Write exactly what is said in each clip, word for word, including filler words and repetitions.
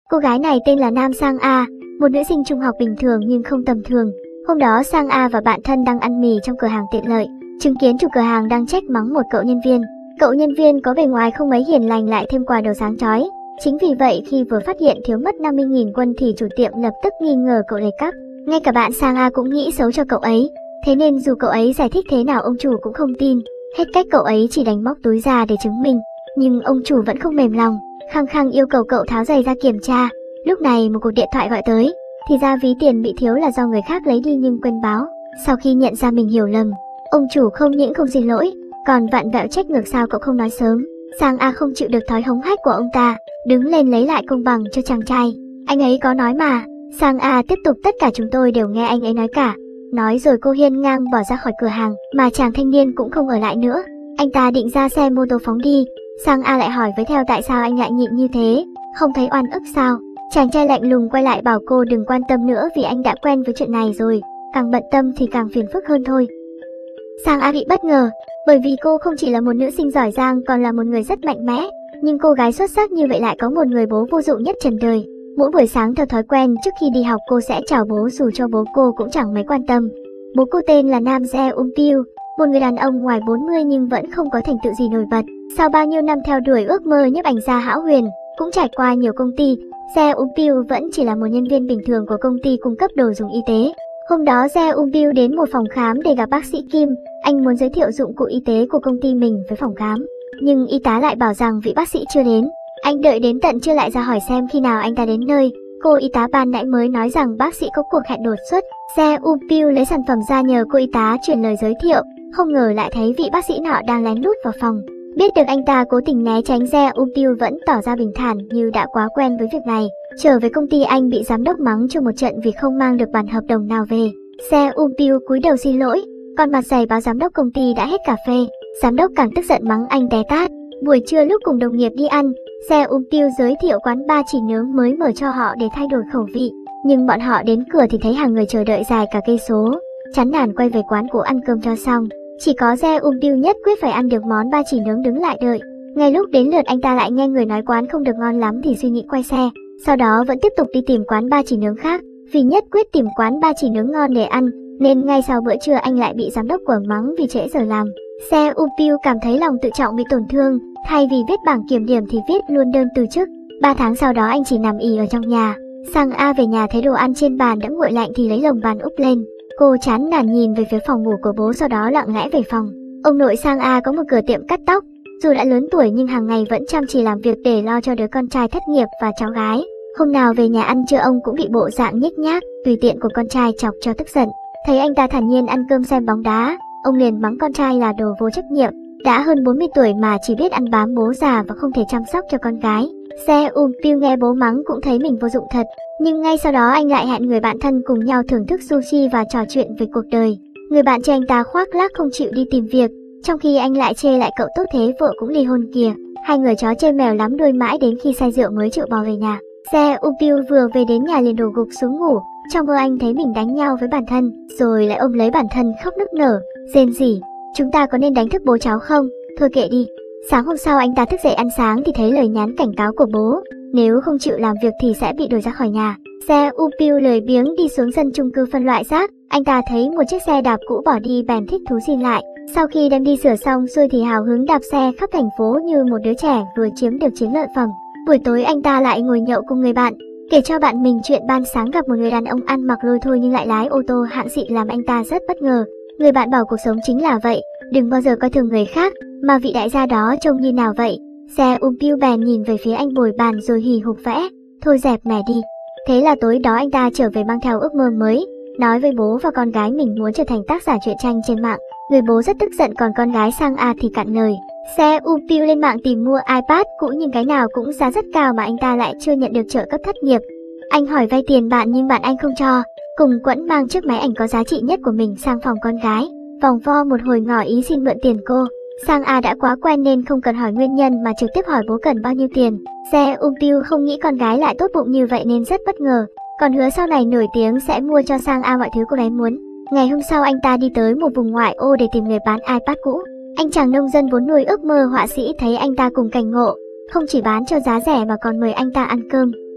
Cô gái này tên là Nam Sang A, một nữ sinh trung học bình thường nhưng không tầm thường. Hôm đó Sang A và bạn thân đang ăn mì trong cửa hàng tiện lợi, chứng kiến chủ cửa hàng đang trách mắng một cậu nhân viên. Cậu nhân viên có bề ngoài không mấy hiền lành lại thêm quà đồ sáng chói. Chính vì vậy khi vừa phát hiện thiếu mất năm mươi nghìn won thì chủ tiệm lập tức nghi ngờ cậu lấy cắp. Ngay cả bạn Sang A cũng nghĩ xấu cho cậu ấy. Thế nên dù cậu ấy giải thích thế nào ông chủ cũng không tin. Hết cách cậu ấy chỉ đành móc túi ra để chứng minh. Nhưng ông chủ vẫn không mềm lòng, khăng khăng yêu cầu cậu tháo giày ra kiểm tra. Lúc này một cuộc điện thoại gọi tới. Thì ra ví tiền bị thiếu là do người khác lấy đi nhưng quên báo. Sau khi nhận ra mình hiểu lầm, ông chủ không những không xin lỗi, còn vặn vẹo trách ngược sao cậu không nói sớm. Sang A không chịu được thói hống hách của ông ta, đứng lên lấy lại công bằng cho chàng trai. Anh ấy có nói mà. Sang A tiếp tục, tất cả chúng tôi đều nghe anh ấy nói cả. Nói rồi cô hiên ngang bỏ ra khỏi cửa hàng, mà chàng thanh niên cũng không ở lại nữa. Anh ta định ra xe mô tô phóng đi. Sang A lại hỏi với theo tại sao anh lại nhịn như thế, không thấy oan ức sao? Chàng trai lạnh lùng quay lại bảo cô đừng quan tâm nữa vì anh đã quen với chuyện này rồi, càng bận tâm thì càng phiền phức hơn thôi. Sang A bị bất ngờ, bởi vì cô không chỉ là một nữ sinh giỏi giang còn là một người rất mạnh mẽ, nhưng cô gái xuất sắc như vậy lại có một người bố vô dụng nhất trần đời. Mỗi buổi sáng theo thói quen trước khi đi học cô sẽ chào bố dù cho bố cô cũng chẳng mấy quan tâm. Bố cô tên là Nam Se Um Pil, một người đàn ông ngoài bốn mươi nhưng vẫn không có thành tựu gì nổi bật. Sau bao nhiêu năm theo đuổi ước mơ nhiếp ảnh gia hão huyền, cũng trải qua nhiều công ty, Se Um Pil vẫn chỉ là một nhân viên bình thường của công ty cung cấp đồ dùng y tế. Hôm đó Se Um Pil đến một phòng khám để gặp bác sĩ Kim. Anh muốn giới thiệu dụng cụ y tế của công ty mình với phòng khám, nhưng y tá lại bảo rằng vị bác sĩ chưa đến. Anh đợi đến tận trưa lại ra hỏi xem khi nào anh ta đến nơi. Cô y tá ban nãy mới nói rằng bác sĩ có cuộc hẹn đột xuất. Se Um Pil lấy sản phẩm ra nhờ cô y tá chuyển lời giới thiệu, không ngờ lại thấy vị bác sĩ nọ đang lén lút vào phòng. Biết được anh ta cố tình né tránh, Se Um Pil vẫn tỏ ra bình thản như đã quá quen với việc này. Trở về công ty anh bị giám đốc mắng cho một trận vì không mang được bản hợp đồng nào về. Se Um Pil cúi đầu xin lỗi, còn mặt dày báo giám đốc công ty đã hết cà phê. Giám đốc càng tức giận mắng anh té tát. Buổi trưa lúc cùng đồng nghiệp đi ăn, Se Um Pil giới thiệu quán ba chỉ nướng mới mở cho họ để thay đổi khẩu vị. Nhưng bọn họ đến cửa thì thấy hàng người chờ đợi dài cả cây số. Chán nản quay về quán cũ ăn cơm cho xong. Chỉ có Se Um Pil nhất quyết phải ăn được món ba chỉ nướng đứng lại đợi. Ngay lúc đến lượt anh ta lại nghe người nói quán không được ngon lắm thì suy nghĩ quay xe. Sau đó vẫn tiếp tục đi tìm quán ba chỉ nướng khác. Vì nhất quyết tìm quán ba chỉ nướng ngon để ăn, nên ngay sau bữa trưa anh lại bị giám đốc quở mắng vì trễ giờ làm. Se Um Pil cảm thấy lòng tự trọng bị tổn thương, thay vì viết bảng kiểm điểm thì viết luôn đơn từ chức. Ba tháng sau đó anh chỉ nằm ì ở trong nhà. Sang A về nhà thấy đồ ăn trên bàn đã nguội lạnh thì lấy lồng bàn úp lên. Cô chán nản nhìn về phía phòng ngủ của bố, sau đó lặng lẽ về phòng. Ông nội Sang A có một cửa tiệm cắt tóc. Dù đã lớn tuổi nhưng hàng ngày vẫn chăm chỉ làm việc để lo cho đứa con trai thất nghiệp và cháu gái. Hôm nào về nhà ăn trưa ông cũng bị bộ dạng nhếch nhác, tùy tiện của con trai chọc cho tức giận. Thấy anh ta thản nhiên ăn cơm xem bóng đá, ông liền mắng con trai là đồ vô trách nhiệm. Đã hơn bốn mươi tuổi mà chỉ biết ăn bám bố già và không thể chăm sóc cho con gái. Se Um Pil nghe bố mắng cũng thấy mình vô dụng thật. Nhưng ngay sau đó anh lại hẹn người bạn thân cùng nhau thưởng thức sushi và trò chuyện về cuộc đời. Người bạn trai anh ta khoác lác không chịu đi tìm việc, trong khi anh lại chê lại cậu tốt thế vợ cũng ly hôn kìa. Hai người chó chơi mèo lắm đuôi mãi đến khi say rượu mới chịu bỏ về nhà. Se Um Pil vừa về đến nhà liền đổ gục xuống ngủ. Trong mơ anh thấy mình đánh nhau với bản thân, rồi lại ôm lấy bản thân khóc nức nở, rên rỉ. Chúng ta có nên đánh thức bố cháu không? Thôi kệ đi. Sáng hôm sau anh ta thức dậy ăn sáng thì thấy lời nhắn cảnh cáo của bố, nếu không chịu làm việc thì sẽ bị đuổi ra khỏi nhà. Se Um Pil lười biếng đi xuống sân chung cư phân loại rác. Anh ta thấy một chiếc xe đạp cũ bỏ đi bèn thích thú xin lại. Sau khi đem đi sửa xong xuôi thì hào hứng đạp xe khắp thành phố như một đứa trẻ vừa chiếm được chiến lợi phẩm. Buổi tối anh ta lại ngồi nhậu cùng người bạn, kể cho bạn mình chuyện ban sáng gặp một người đàn ông ăn mặc lôi thôi nhưng lại lái ô tô hạng xịn làm anh ta rất bất ngờ. Người bạn bảo cuộc sống chính là vậy, đừng bao giờ coi thường người khác, mà vị đại gia đó trông như nào vậy? Se Um Pil bèn nhìn về phía anh bồi bàn rồi hì hục vẽ, thôi dẹp mẻ đi. Thế là tối đó anh ta trở về mang theo ước mơ mới, nói với bố và con gái mình muốn trở thành tác giả truyện tranh trên mạng. Người bố rất tức giận còn con gái Sang A thì cạn lời. Se Um Pil lên mạng tìm mua iPad cũ nhưng cái nào cũng giá rất cao mà anh ta lại chưa nhận được trợ cấp thất nghiệp. Anh hỏi vay tiền bạn nhưng bạn anh không cho, cùng quẫn mang chiếc máy ảnh có giá trị nhất của mình sang phòng con gái, vòng vo một hồi ngỏ ý xin mượn tiền cô. Sang A đã quá quen nên không cần hỏi nguyên nhân mà trực tiếp hỏi bố cần bao nhiêu tiền. Se Um Pil không nghĩ con gái lại tốt bụng như vậy nên rất bất ngờ, còn hứa sau này nổi tiếng sẽ mua cho Sang A mọi thứ cô bé muốn. Ngày hôm sau anh ta đi tới một vùng ngoại ô để tìm người bán iPad cũ. Anh chàng nông dân vốn nuôi ước mơ họa sĩ thấy anh ta cùng cảnh ngộ, không chỉ bán cho giá rẻ mà còn mời anh ta ăn cơm.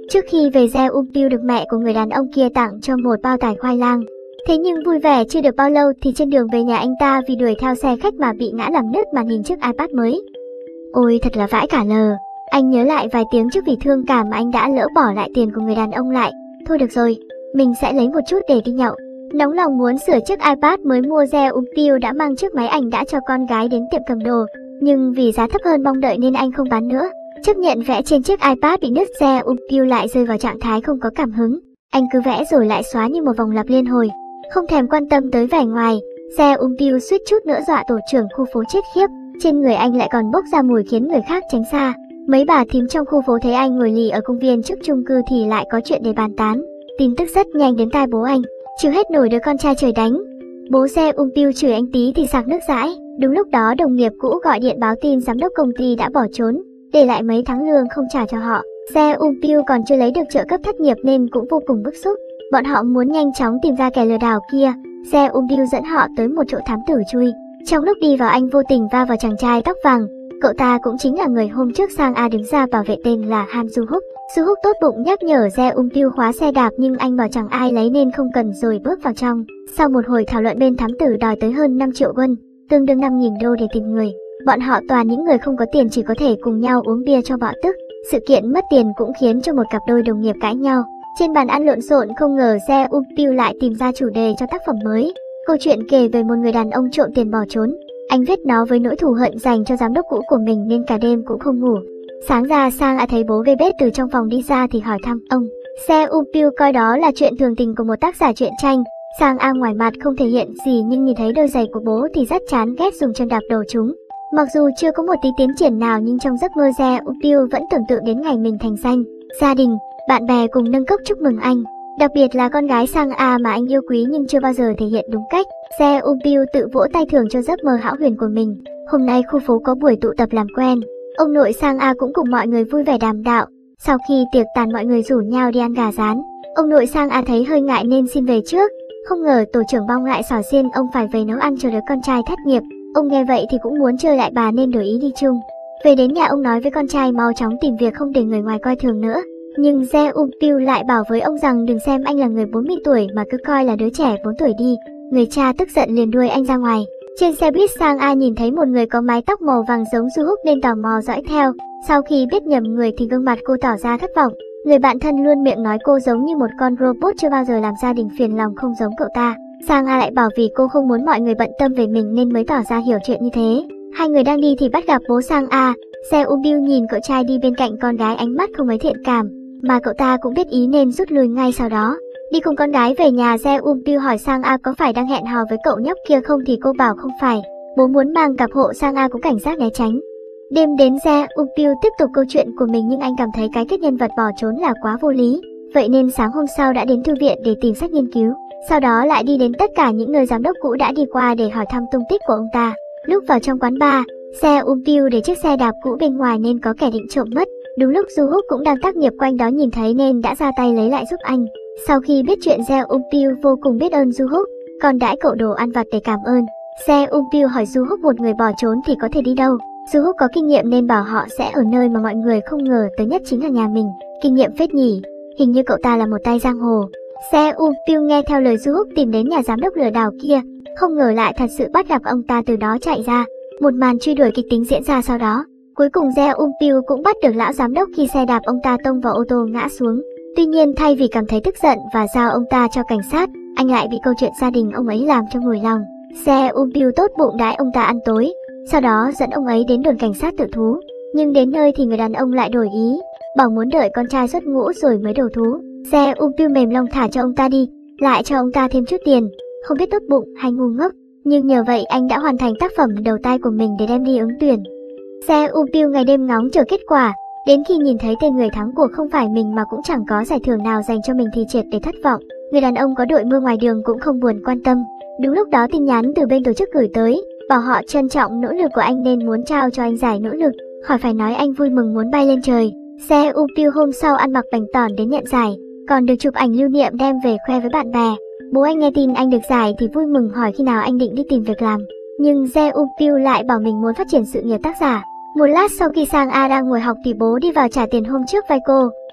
Trước khi về Jae Um-pil được mẹ của người đàn ông kia tặng cho một bao tải khoai lang. Thế nhưng vui vẻ chưa được bao lâu thì trên đường về nhà anh ta vì đuổi theo xe khách mà bị ngã làm nứt màn hình chiếc iPad mới. Ôi thật là vãi cả lờ. Anh nhớ lại vài tiếng trước vì thương cảm mà anh đã lỡ bỏ lại tiền của người đàn ông lại. Thôi được rồi, mình sẽ lấy một chút để đi nhậu. Nóng lòng muốn sửa chiếc iPad mới mua, Jae Um-pil đã mang chiếc máy ảnh đã cho con gái đến tiệm cầm đồ. Nhưng vì giá thấp hơn mong đợi nên anh không bán nữa. Chấp nhận vẽ trên chiếc iPad bị nứt, Jae Um-pil lại rơi vào trạng thái không có cảm hứng. Anh cứ vẽ rồi lại xóa như một vòng lặp liên hồi, không thèm quan tâm tới vẻ ngoài. Jae Um-pil suýt chút nữa dọa tổ trưởng khu phố chết khiếp. Trên người anh lại còn bốc ra mùi khiến người khác tránh xa. Mấy bà thím trong khu phố thấy anh ngồi lì ở công viên trước chung cư thì lại có chuyện để bàn tán. Tin tức rất nhanh đến tai bố anh, chịu hết nổi đứa con trai trời đánh. Bố Jae Um-pil chửi anh tí thì sặc nước dãi. Đúng lúc đó đồng nghiệp cũ gọi điện báo tin giám đốc công ty đã bỏ trốn, để lại mấy tháng lương không trả cho họ. Jae Um-pil còn chưa lấy được trợ cấp thất nghiệp nên cũng vô cùng bức xúc. Bọn họ muốn nhanh chóng tìm ra kẻ lừa đảo kia. Jae Um-pil dẫn họ tới một chỗ thám tử chui. Trong lúc đi vào anh vô tình va vào chàng trai tóc vàng. Cậu ta cũng chính là người hôm trước Sang A đứng ra bảo vệ, tên là Han Ju-hook. Ju-hook tốt bụng nhắc nhở Jae Um-pil khóa xe đạp nhưng anh bảo chẳng ai lấy nên không cần rồi bước vào trong. Sau một hồi thảo luận bên thám tử đòi tới hơn năm triệu won, tương đương năm nghìn đô để tìm người. Bọn họ toàn những người không có tiền chỉ có thể cùng nhau uống bia cho bỏ tức. Sự kiện mất tiền cũng khiến cho một cặp đôi đồng nghiệp cãi nhau. Trên bàn ăn lộn xộn, không ngờ Jae Um-pil lại tìm ra chủ đề cho tác phẩm mới. Câu chuyện kể về một người đàn ông trộm tiền bỏ trốn. Anh viết nó với nỗi thù hận dành cho giám đốc cũ của mình nên cả đêm cũng không ngủ. Sáng ra Sang A thấy bố về bếp từ trong phòng đi ra thì hỏi thăm ông. Jae Um-pil coi đó là chuyện thường tình của một tác giả truyện tranh. Sang A ngoài mặt không thể hiện gì nhưng nhìn thấy đôi giày của bố thì rất chán ghét dùng chân đạp đầu chúng. Mặc dù chưa có một tí tiến triển nào nhưng trong giấc mơ Jae Um-pil vẫn tưởng tượng đến ngày mình thành danh, gia đình, bạn bè cùng nâng cốc chúc mừng anh. Đặc biệt là con gái Sang A mà anh yêu quý nhưng chưa bao giờ thể hiện đúng cách. Jae Um-pil tự vỗ tay thưởng cho giấc mơ hão huyền của mình. Hôm nay khu phố có buổi tụ tập làm quen. Ông nội Sang A cũng cùng mọi người vui vẻ đàm đạo. Sau khi tiệc tàn mọi người rủ nhau đi ăn gà rán. Ông nội Sang A thấy hơi ngại nên xin về trước. Không ngờ tổ trưởng Bong lại xỏ xiên ông phải về nấu ăn cho đứa con trai thất nghiệp. Ông nghe vậy thì cũng muốn chơi lại bà nên đổi ý đi chung. Về đến nhà ông nói với con trai mau chóng tìm việc không để người ngoài coi thường nữa. Nhưng Jae Um-pil lại bảo với ông rằng đừng xem anh là người bốn mươi tuổi mà cứ coi là đứa trẻ bốn tuổi đi. Người cha tức giận liền đuổi anh ra ngoài. Trên xe buýt Sang A nhìn thấy một người có mái tóc màu vàng giống Ju-hook nên tò mò dõi theo. Sau khi biết nhầm người thì gương mặt cô tỏ ra thất vọng. Người bạn thân luôn miệng nói cô giống như một con robot chưa bao giờ làm gia đình phiền lòng không giống cậu ta. Sang A lại bảo vì cô không muốn mọi người bận tâm về mình nên mới tỏ ra hiểu chuyện như thế. Hai người đang đi thì bắt gặp bố Sang A. Jae Um-pil nhìn cậu trai đi bên cạnh con gái ánh mắt không mấy thiện cảm, mà cậu ta cũng biết ý nên rút lui ngay sau đó. Đi cùng con gái về nhà, Jae Um-pil hỏi Sang A có phải đang hẹn hò với cậu nhóc kia không thì cô bảo không phải. Bố muốn mang cặp hộ, Sang A cũng cảnh giác né tránh. Đêm đến Jae Um-pil tiếp tục câu chuyện của mình nhưng anh cảm thấy cái kết nhân vật bỏ trốn là quá vô lý. Vậy nên sáng hôm sau đã đến thư viện để tìm sách nghiên cứu. Sau đó lại đi đến tất cả những nơi giám đốc cũ đã đi qua để hỏi thăm tung tích của ông ta. Lúc vào trong quán bar, Jae Um-pil để chiếc xe đạp cũ bên ngoài nên có kẻ định trộm mất. Đúng lúc Ju-hook cũng đang tác nghiệp quanh đó nhìn thấy nên đã ra tay lấy lại giúp anh. Sau khi biết chuyện, Jae Um-pil vô cùng biết ơn Ju-hook, còn đãi cậu đồ ăn vặt để cảm ơn. Jae Um-pil hỏi Ju-hook một người bỏ trốn thì có thể đi đâu. Ju-hook có kinh nghiệm nên bảo họ sẽ ở nơi mà mọi người không ngờ tới nhất chính là nhà mình. Kinh nghiệm phết nhỉ, hình như cậu ta là một tay giang hồ. Jae Um-pil nghe theo lời Ju-hook tìm đến nhà giám đốc lừa đảo kia, không ngờ lại thật sự bắt gặp ông ta từ đó chạy ra. Một màn truy đuổi kịch tính diễn ra sau đó. Cuối cùng Jae Um-pil cũng bắt được lão giám đốc khi xe đạp ông ta tông vào ô tô ngã xuống. Tuy nhiên thay vì cảm thấy tức giận và giao ông ta cho cảnh sát, anh lại bị câu chuyện gia đình ông ấy làm cho nguội lòng. Jae Um-pil tốt bụng đãi ông ta ăn tối, sau đó dẫn ông ấy đến đồn cảnh sát tự thú. Nhưng đến nơi thì người đàn ông lại đổi ý, bảo muốn đợi con trai xuất ngũ rồi mới đầu thú. Jae Um-pil mềm lòng thả cho ông ta đi, lại cho ông ta thêm chút tiền. Không biết tốt bụng hay ngu ngốc, nhưng nhờ vậy anh đã hoàn thành tác phẩm đầu tay của mình để đem đi ứng tuyển. Jae Um-pil ngày đêm ngóng chờ kết quả, đến khi nhìn thấy tên người thắng cuộc không phải mình mà cũng chẳng có giải thưởng nào dành cho mình thì triệt để thất vọng. Người đàn ông có đội mưa ngoài đường cũng không buồn quan tâm. Đúng lúc đó tin nhắn từ bên tổ chức gửi tới, bảo họ trân trọng nỗ lực của anh nên muốn trao cho anh giải nỗ lực. Khỏi phải nói anh vui mừng muốn bay lên trời. Jae Um-pil hôm sau ăn mặc bảnh tỏn đến nhận giải, còn được chụp ảnh lưu niệm đem về khoe với bạn bè. Bố anh nghe tin anh được giải thì vui mừng hỏi khi nào anh định đi tìm việc làm. Nhưng Jae Um-pil lại bảo mình muốn phát triển sự nghiệp tác giả. Một lát sau khi Sang A đang ngồi học thì bố đi vào trả tiền hôm trước vay cô.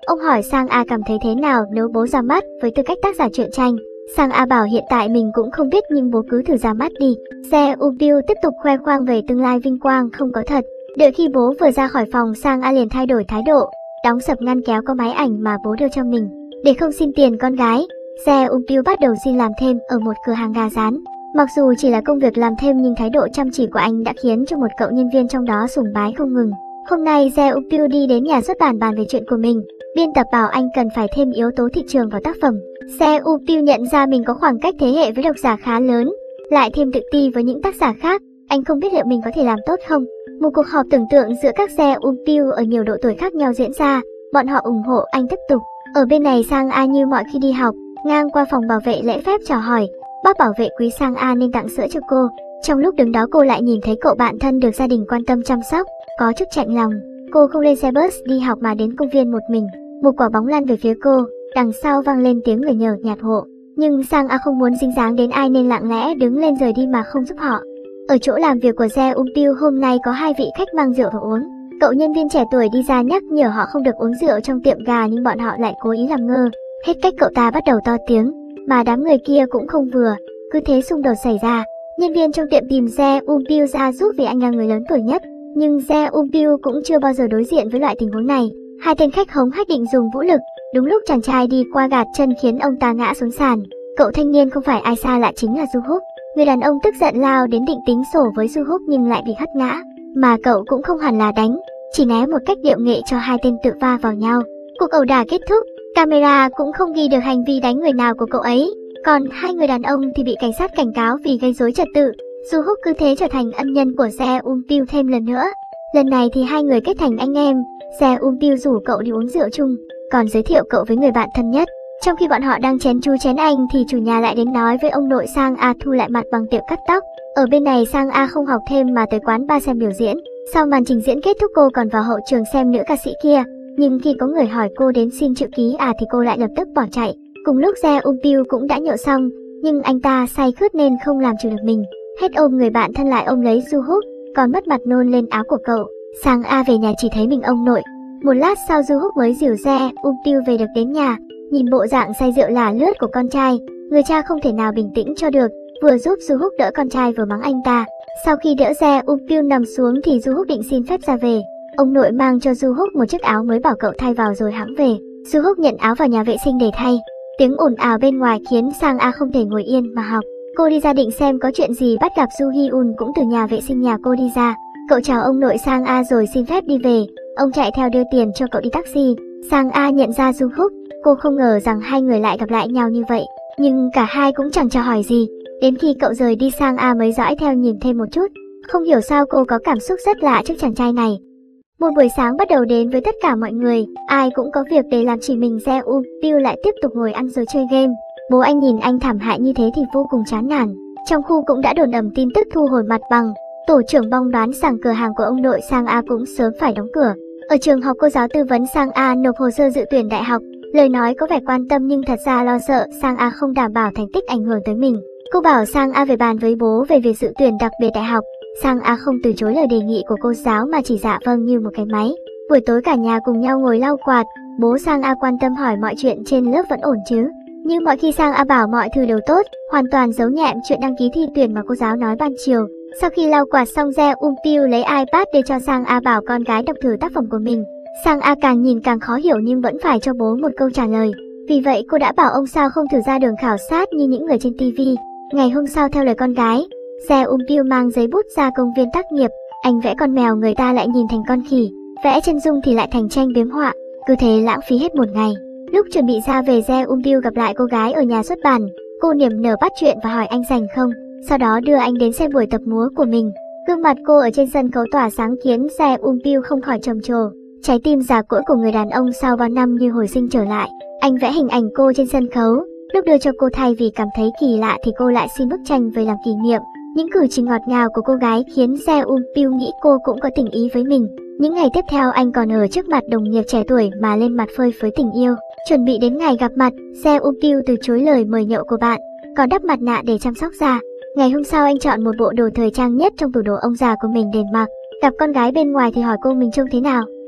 Ông hỏi Sang A cảm thấy thế nào nếu bố ra mắt với tư cách tác giả truyện tranh. Sang A bảo hiện tại mình cũng không biết nhưng bố cứ thử ra mắt đi. Se Upil tiếp tục khoe khoang về tương lai vinh quang không có thật. Đợi khi bố vừa ra khỏi phòng, Sang A liền thay đổi thái độ, đóng sập ngăn kéo có máy ảnh mà bố đưa cho mình. Để không xin tiền con gái, Se Upil bắt đầu xin làm thêm ở một cửa hàng gà rán. Mặc dù chỉ là công việc làm thêm nhưng thái độ chăm chỉ của anh đã khiến cho một cậu nhân viên trong đó sùng bái không ngừng. Hôm nay Se Upil đi đến nhà xuất bản bàn về chuyện của mình. Biên tập bảo anh cần phải thêm yếu tố thị trường vào tác phẩm. Se Upil nhận ra mình có khoảng cách thế hệ với độc giả khá lớn, lại thêm tự ti với những tác giả khác. Anh không biết liệu mình có thể làm tốt không. Một cuộc họp tưởng tượng giữa các Se Upil ở nhiều độ tuổi khác nhau diễn ra. Bọn họ ủng hộ anh tiếp tục. Ở bên này, Sang A như mọi khi đi học, ngang qua phòng bảo vệ lễ phép chào hỏi. Bác bảo vệ quý Sang A nên tặng sữa cho cô. Trong lúc đứng đó cô lại nhìn thấy cậu bạn thân được gia đình quan tâm chăm sóc, có chút chạnh lòng. Cô không lên xe bus đi học mà đến công viên một mình. Một quả bóng lăn về phía cô, đằng sau vang lên tiếng người nhờ nhạt hộ. Nhưng Sang A không muốn dính dáng đến ai nên lặng lẽ đứng lên rời đi mà không giúp họ. Ở chỗ làm việc của Se Upil hôm nay có hai vị khách mang rượu vào uống. Cậu nhân viên trẻ tuổi đi ra nhắc nhở họ không được uống rượu trong tiệm gà nhưng bọn họ lại cố ý làm ngơ. Hết cách cậu ta bắt đầu to tiếng, mà đám người kia cũng không vừa, cứ thế xung đột xảy ra. Nhân viên trong tiệm tìm Se Upil ra giúp vì anh là người lớn tuổi nhất, nhưng Se Upil cũng chưa bao giờ đối diện với loại tình huống này. Hai tên khách hống hách định dùng vũ lực, đúng lúc chàng trai đi qua gạt chân khiến ông ta ngã xuống sàn. Cậu thanh niên không phải ai xa lạ chính là Du Hook. Người đàn ông tức giận lao đến định tính sổ với Du Hook nhưng lại bị hất ngã, mà cậu cũng không hẳn là đánh, chỉ né một cách điệu nghệ cho hai tên tự va vào nhau. Cuộc ẩu đả kết thúc, camera cũng không ghi được hành vi đánh người nào của cậu ấy, còn hai người đàn ông thì bị cảnh sát cảnh cáo vì gây rối trật tự. Du Hook cứ thế trở thành ân nhân của Se Upil thêm lần nữa. Lần này thì hai người kết thành anh em. Se Upil rủ cậu đi uống rượu chung, còn giới thiệu cậu với người bạn thân nhất. Trong khi bọn họ đang chén chú chén anh thì chủ nhà lại đến nói với ông nội Sang A thu lại mặt bằng tiệm cắt tóc. Ở bên này Sang A không học thêm mà tới quán bar xem biểu diễn. Sau màn trình diễn kết thúc cô còn vào hậu trường xem nữ ca sĩ kia. Nhưng khi có người hỏi cô đến xin chữ ký à thì cô lại lập tức bỏ chạy. Cùng lúc Se Upil cũng đã nhậu xong, nhưng anh ta say khướt nên không làm chủ được mình. Hết ôm người bạn thân lại ôm lấy Du Hook, còn mất mặt nôn lên áo của cậu. Sang A về nhà chỉ thấy mình ông nội. Một lát sau Du Hook mới dìu Se Upil về được đến nhà. Nhìn bộ dạng say rượu lả lướt của con trai, người cha không thể nào bình tĩnh cho được, vừa giúp Du Hook đỡ con trai vừa mắng anh ta. Sau khi đỡ Se Upil nằm xuống thì Du Hook định xin phép ra về. Ông nội mang cho Du Hook một chiếc áo mới bảo cậu thay vào rồi hãng về. Du Hook nhận áo vào nhà vệ sinh để thay. Tiếng ồn ào bên ngoài khiến Sang A không thể ngồi yên mà học. Cô đi ra định xem có chuyện gì bắt gặp Du Hyun cũng từ nhà vệ sinh nhà cô đi ra. Cậu chào ông nội Sang A rồi xin phép đi về. Ông chạy theo đưa tiền cho cậu đi taxi. Sang A nhận ra Du Hook. Cô không ngờ rằng hai người lại gặp lại nhau như vậy, nhưng cả hai cũng chẳng chào hỏi gì. Đến khi cậu rời đi Sang A mới dõi theo nhìn thêm một chút. Không hiểu sao cô có cảm xúc rất lạ trước chàng trai này. Một buổi sáng bắt đầu đến với tất cả mọi người, ai cũng có việc để làm, chỉ mình Se Upil lại tiếp tục ngồi ăn rồi chơi game. Bố anh nhìn anh thảm hại như thế thì vô cùng chán nản. Trong khu cũng đã đồn ầm tin tức thu hồi mặt bằng. Tổ trưởng Bong đoán rằng cửa hàng của ông nội Sang A cũng sớm phải đóng cửa. Ở trường học cô giáo tư vấn Sang A nộp hồ sơ dự tuyển đại học. Lời nói có vẻ quan tâm nhưng thật ra lo sợ Sang A không đảm bảo thành tích ảnh hưởng tới mình. Cô bảo Sang A về bàn với bố về việc dự tuyển đặc biệt đại học. Sang A không từ chối lời đề nghị của cô giáo mà chỉ dạ vâng như một cái máy. Buổi tối cả nhà cùng nhau ngồi lau quạt. Bố Sang A quan tâm hỏi mọi chuyện trên lớp vẫn ổn chứ. Như mọi khi Sang A bảo mọi thứ đều tốt, hoàn toàn giấu nhẹm chuyện đăng ký thi tuyển mà cô giáo nói ban chiều. Sau khi lau quạt xong, Se Upil lấy iPad để cho Sang A bảo con gái đọc thử tác phẩm của mình. Sang A càng nhìn càng khó hiểu nhưng vẫn phải cho bố một câu trả lời. Vì vậy cô đã bảo ông sao không thử ra đường khảo sát như những người trên ti vi. Ngày hôm sau theo lời con gái, Se Upil mang giấy bút ra công viên tác nghiệp. Anh vẽ con mèo người ta lại nhìn thành con khỉ, vẽ chân dung thì lại thành tranh biếm họa. Cứ thế lãng phí hết một ngày. Lúc chuẩn bị ra về, Se Upil gặp lại cô gái ở nhà xuất bản. Cô niềm nở bắt chuyện và hỏi anh rảnh không, sau đó đưa anh đến xem buổi tập múa của mình. Gương mặt cô ở trên sân khấu tỏa sáng khiến Se Upil không khỏi trầm trồ. Trái tim già cỗi của người đàn ông sau bao năm như hồi sinh trở lại. Anh vẽ hình ảnh cô trên sân khấu. Lúc đưa cho cô thay vì cảm thấy kỳ lạ thì cô lại xin bức tranh về làm kỷ niệm. Những cử chỉ ngọt ngào của cô gái khiến Se Upil nghĩ cô cũng có tình ý với mình. Những ngày tiếp theo anh còn ở trước mặt đồng nghiệp trẻ tuổi mà lên mặt phơi phới tình yêu. Chuẩn bị đến ngày gặp mặt, Se Upil từ chối lời mời nhậu của bạn, còn đắp mặt nạ để chăm sóc da. Ngày hôm sau anh chọn một bộ đồ thời trang nhất trong tủ đồ ông già của mình để mặc. Gặp con gái bên ngoài thì hỏi cô mình trông thế nào.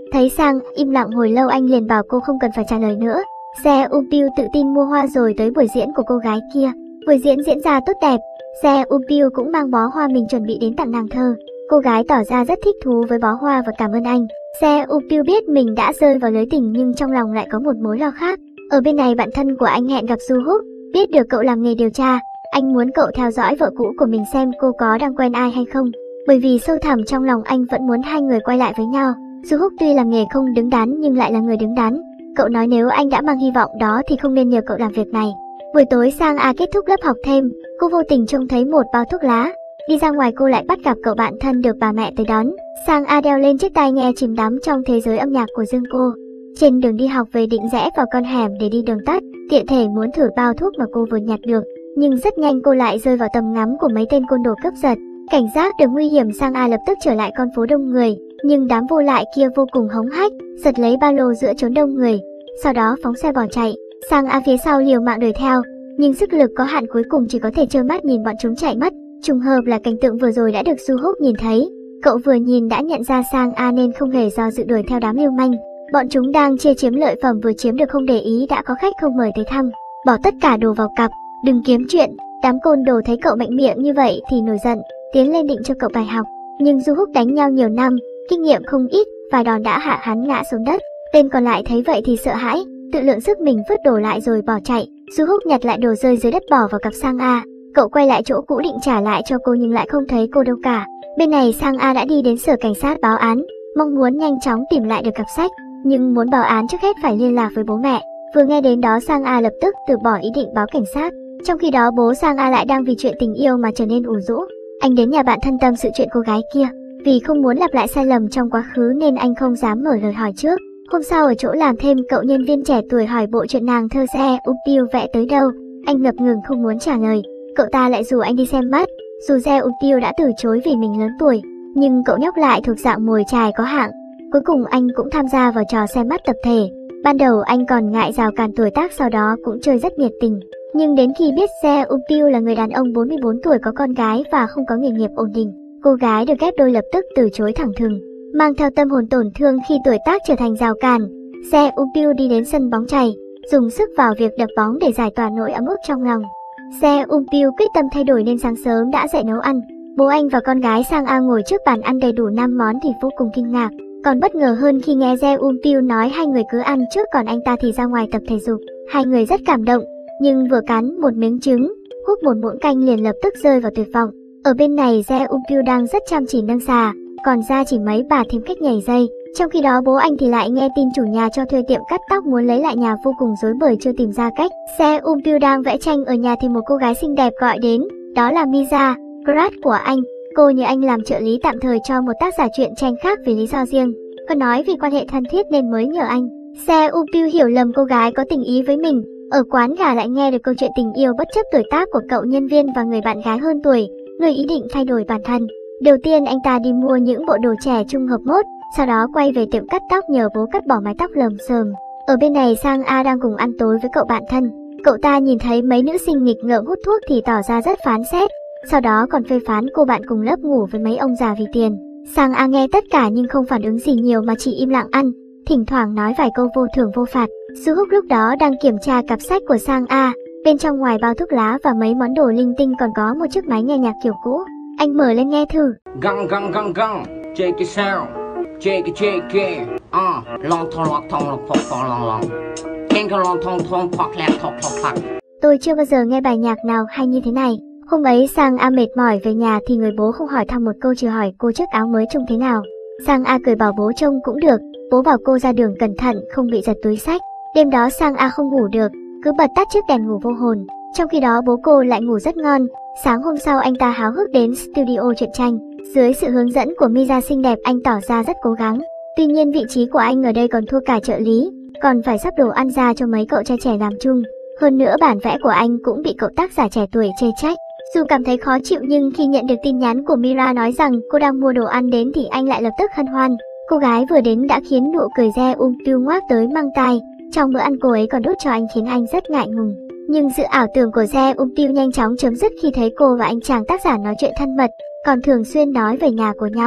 Thấy Sang im lặng hồi lâu, anh liền bảo cô không cần phải trả lời nữa. Se Upil tự tin mua hoa rồi tới buổi diễn của cô gái kia. Buổi diễn diễn ra tốt đẹp. Se Upil cũng mang bó hoa mình chuẩn bị đến tặng nàng thơ. Cô gái tỏ ra rất thích thú với bó hoa và cảm ơn anh. Se Upil biết mình đã rơi vào lưới tình nhưng trong lòng lại có một mối lo khác. Ở bên này bạn thân của anh hẹn gặp Suhook, biết được cậu làm nghề điều tra. Anh muốn cậu theo dõi vợ cũ của mình xem cô có đang quen ai hay không. Bởi vì sâu thẳm trong lòng anh vẫn muốn hai người quay lại với nhau. Suhook tuy làm nghề không đứng đắn nhưng lại là người đứng đắn. Cậu nói nếu anh đã mang hy vọng đó thì không nên nhờ cậu làm việc này. Buổi tối Sang A kết thúc lớp học thêm, cô vô tình trông thấy một bao thuốc lá. Đi ra ngoài cô lại bắt gặp cậu bạn thân được bà mẹ tới đón. Sang A đeo lên chiếc tai nghe chìm đắm trong thế giới âm nhạc của riêng cô. Trên đường đi học về định rẽ vào con hẻm để đi đường tắt, tiện thể muốn thử bao thuốc mà cô vừa nhặt được. Nhưng rất nhanh cô lại rơi vào tầm ngắm của mấy tên côn đồ cướp giật. Cảnh giác được nguy hiểm, Sang A lập tức trở lại con phố đông người, nhưng đám vô lại kia vô cùng hống hách, giật lấy ba lô giữa chốn đông người, sau đó phóng xe bỏ chạy. Sang A phía sau liều mạng đuổi theo, nhưng sức lực có hạn, cuối cùng chỉ có thể trơ mắt nhìn bọn chúng chạy mất. Trùng hợp là cảnh tượng vừa rồi đã được Suhook nhìn thấy. Cậu vừa nhìn đã nhận ra Sang A nên không hề do dự đuổi theo đám lưu manh. Bọn chúng đang chia chiếm lợi phẩm, vừa chiếm được không để ý đã có khách không mời tới thăm, bỏ tất cả đồ vào cặp, đừng kiếm chuyện. Đám côn đồ thấy cậu mạnh miệng như vậy thì nổi giận, tiến lên định cho cậu bài học. Nhưng Suhook đánh nhau nhiều năm, kinh nghiệm không ít, vài đòn đã hạ hắn ngã xuống đất. Tên còn lại thấy vậy thì sợ hãi, tự lượng sức mình vứt đồ lại rồi bỏ chạy. Suhook nhặt lại đồ rơi dưới đất bỏ vào cặp Sang A. Cậu quay lại chỗ cũ định trả lại cho cô nhưng lại không thấy cô đâu cả. Bên này Sang A đã đi đến sở cảnh sát báo án, mong muốn nhanh chóng tìm lại được cặp sách. Nhưng muốn báo án trước hết phải liên lạc với bố mẹ. Vừa nghe đến đó Sang A lập tức từ bỏ ý định báo cảnh sát. Trong khi đó bố Sang A lại đang vì chuyện tình yêu mà trở nên ủ rũ. Anh đến nhà bạn thân tâm sự chuyện cô gái kia. Vì không muốn lặp lại sai lầm trong quá khứ nên anh không dám mở lời hỏi trước. Hôm sau ở chỗ làm thêm, cậu nhân viên trẻ tuổi hỏi bộ truyện nàng thơ Se Upil vẽ tới đâu. Anh ngập ngừng không muốn trả lời. Cậu ta lại rủ anh đi xem mắt. Dù Se Upil đã từ chối vì mình lớn tuổi, nhưng cậu nhóc lại thuộc dạng mồi chài có hạng. Cuối cùng anh cũng tham gia vào trò xem mắt tập thể. Ban đầu anh còn ngại rào cản tuổi tác, sau đó cũng chơi rất nhiệt tình. Nhưng đến khi biết Se Upil là người đàn ông bốn mươi bốn tuổi có con gái và không có nghề nghiệp ổn định, cô gái được ghép đôi lập tức từ chối thẳng thừng. Mang theo tâm hồn tổn thương khi tuổi tác trở thành rào cản, Se Upil đi đến sân bóng chày, dùng sức vào việc đập bóng để giải tỏa nỗi ấm ức trong lòng. Se Upil quyết tâm thay đổi nên sáng sớm đã dậy nấu ăn. Bố anh và con gái Sang A ngồi trước bàn ăn đầy đủ năm món thì vô cùng kinh ngạc. Còn bất ngờ hơn khi nghe Se Upil nói hai người cứ ăn trước còn anh ta thì ra ngoài tập thể dục. Hai người rất cảm động, nhưng vừa cắn một miếng trứng, hút một muỗng canh liền lập tức rơi vào tuyệt vọng. Ở bên này Se Upil đang rất chăm chỉ nâng xà, còn ra chỉ mấy bà thím cách nhảy dây. Trong khi đó bố anh thì lại nghe tin chủ nhà cho thuê tiệm cắt tóc muốn lấy lại nhà, vô cùng rối bời chưa tìm ra cách. Se Upil đang vẽ tranh ở nhà thì một cô gái xinh đẹp gọi đến, đó là Miza, crush của anh. Cô nhờ anh làm trợ lý tạm thời cho một tác giả truyện tranh khác vì lý do riêng. Cô nói vì quan hệ thân thiết nên mới nhờ anh. Se Upil hiểu lầm cô gái có tình ý với mình. Ở quán gà lại nghe được câu chuyện tình yêu bất chấp tuổi tác của cậu nhân viên và người bạn gái hơn tuổi, người ý định thay đổi bản thân. Đầu tiên anh ta đi mua những bộ đồ trẻ trung hợp mốt, sau đó quay về tiệm cắt tóc nhờ bố cắt bỏ mái tóc lởm xởm. Ở bên này Sang A đang cùng ăn tối với cậu bạn thân. Cậu ta nhìn thấy mấy nữ sinh nghịch ngợm hút thuốc thì tỏ ra rất phán xét, sau đó còn phê phán cô bạn cùng lớp ngủ với mấy ông già vì tiền. Sang A nghe tất cả nhưng không phản ứng gì nhiều mà chỉ im lặng ăn, thỉnh thoảng nói vài câu vô thưởng vô phạt. Suhook lúc đó đang kiểm tra cặp sách của Sang A, bên trong ngoài bao thuốc lá và mấy món đồ linh tinh còn có một chiếc máy nghe nhạc kiểu cũ. Anh mở lên nghe thử. Găng găng găng găng, check it sound, check it check it, ah, long thong long thong long phọc phọc long long, keng long thong thong phọc lẹt phọc phọc phọc. Tôi chưa bao giờ nghe bài nhạc nào hay như thế này. Hôm ấy Sang A mệt mỏi về nhà thì người bố không hỏi thăm một câu, chỉ hỏi cô chiếc áo mới trông thế nào. Sang A cười bảo bố trông cũng được, bố bảo cô ra đường cẩn thận không bị giật túi xách. Đêm đó Sang A không ngủ được, cứ bật tắt chiếc đèn ngủ vô hồn. Trong khi đó bố cô lại ngủ rất ngon. Sáng hôm sau anh ta háo hức đến studio truyện tranh. Dưới sự hướng dẫn của Miza xinh đẹp anh tỏ ra rất cố gắng. Tuy nhiên vị trí của anh ở đây còn thua cả trợ lý, còn phải sắp đồ ăn ra cho mấy cậu trai trẻ làm chung. Hơn nữa bản vẽ của anh cũng bị cậu tác giả trẻ tuổi chê trách. Dù cảm thấy khó chịu nhưng khi nhận được tin nhắn của Mira nói rằng cô đang mua đồ ăn đến thì anh lại lập tức hân hoan. Cô gái vừa đến đã khiến nụ cười Se Upil ngoác tới mang tai. Trong bữa ăn cô ấy còn đút cho anh khiến anh rất ngại ngùng. Nhưng sự ảo tưởng của Se Upil nhanh chóng chấm dứt khi thấy cô và anh chàng tác giả nói chuyện thân mật, còn thường xuyên nói về nhà của nhau.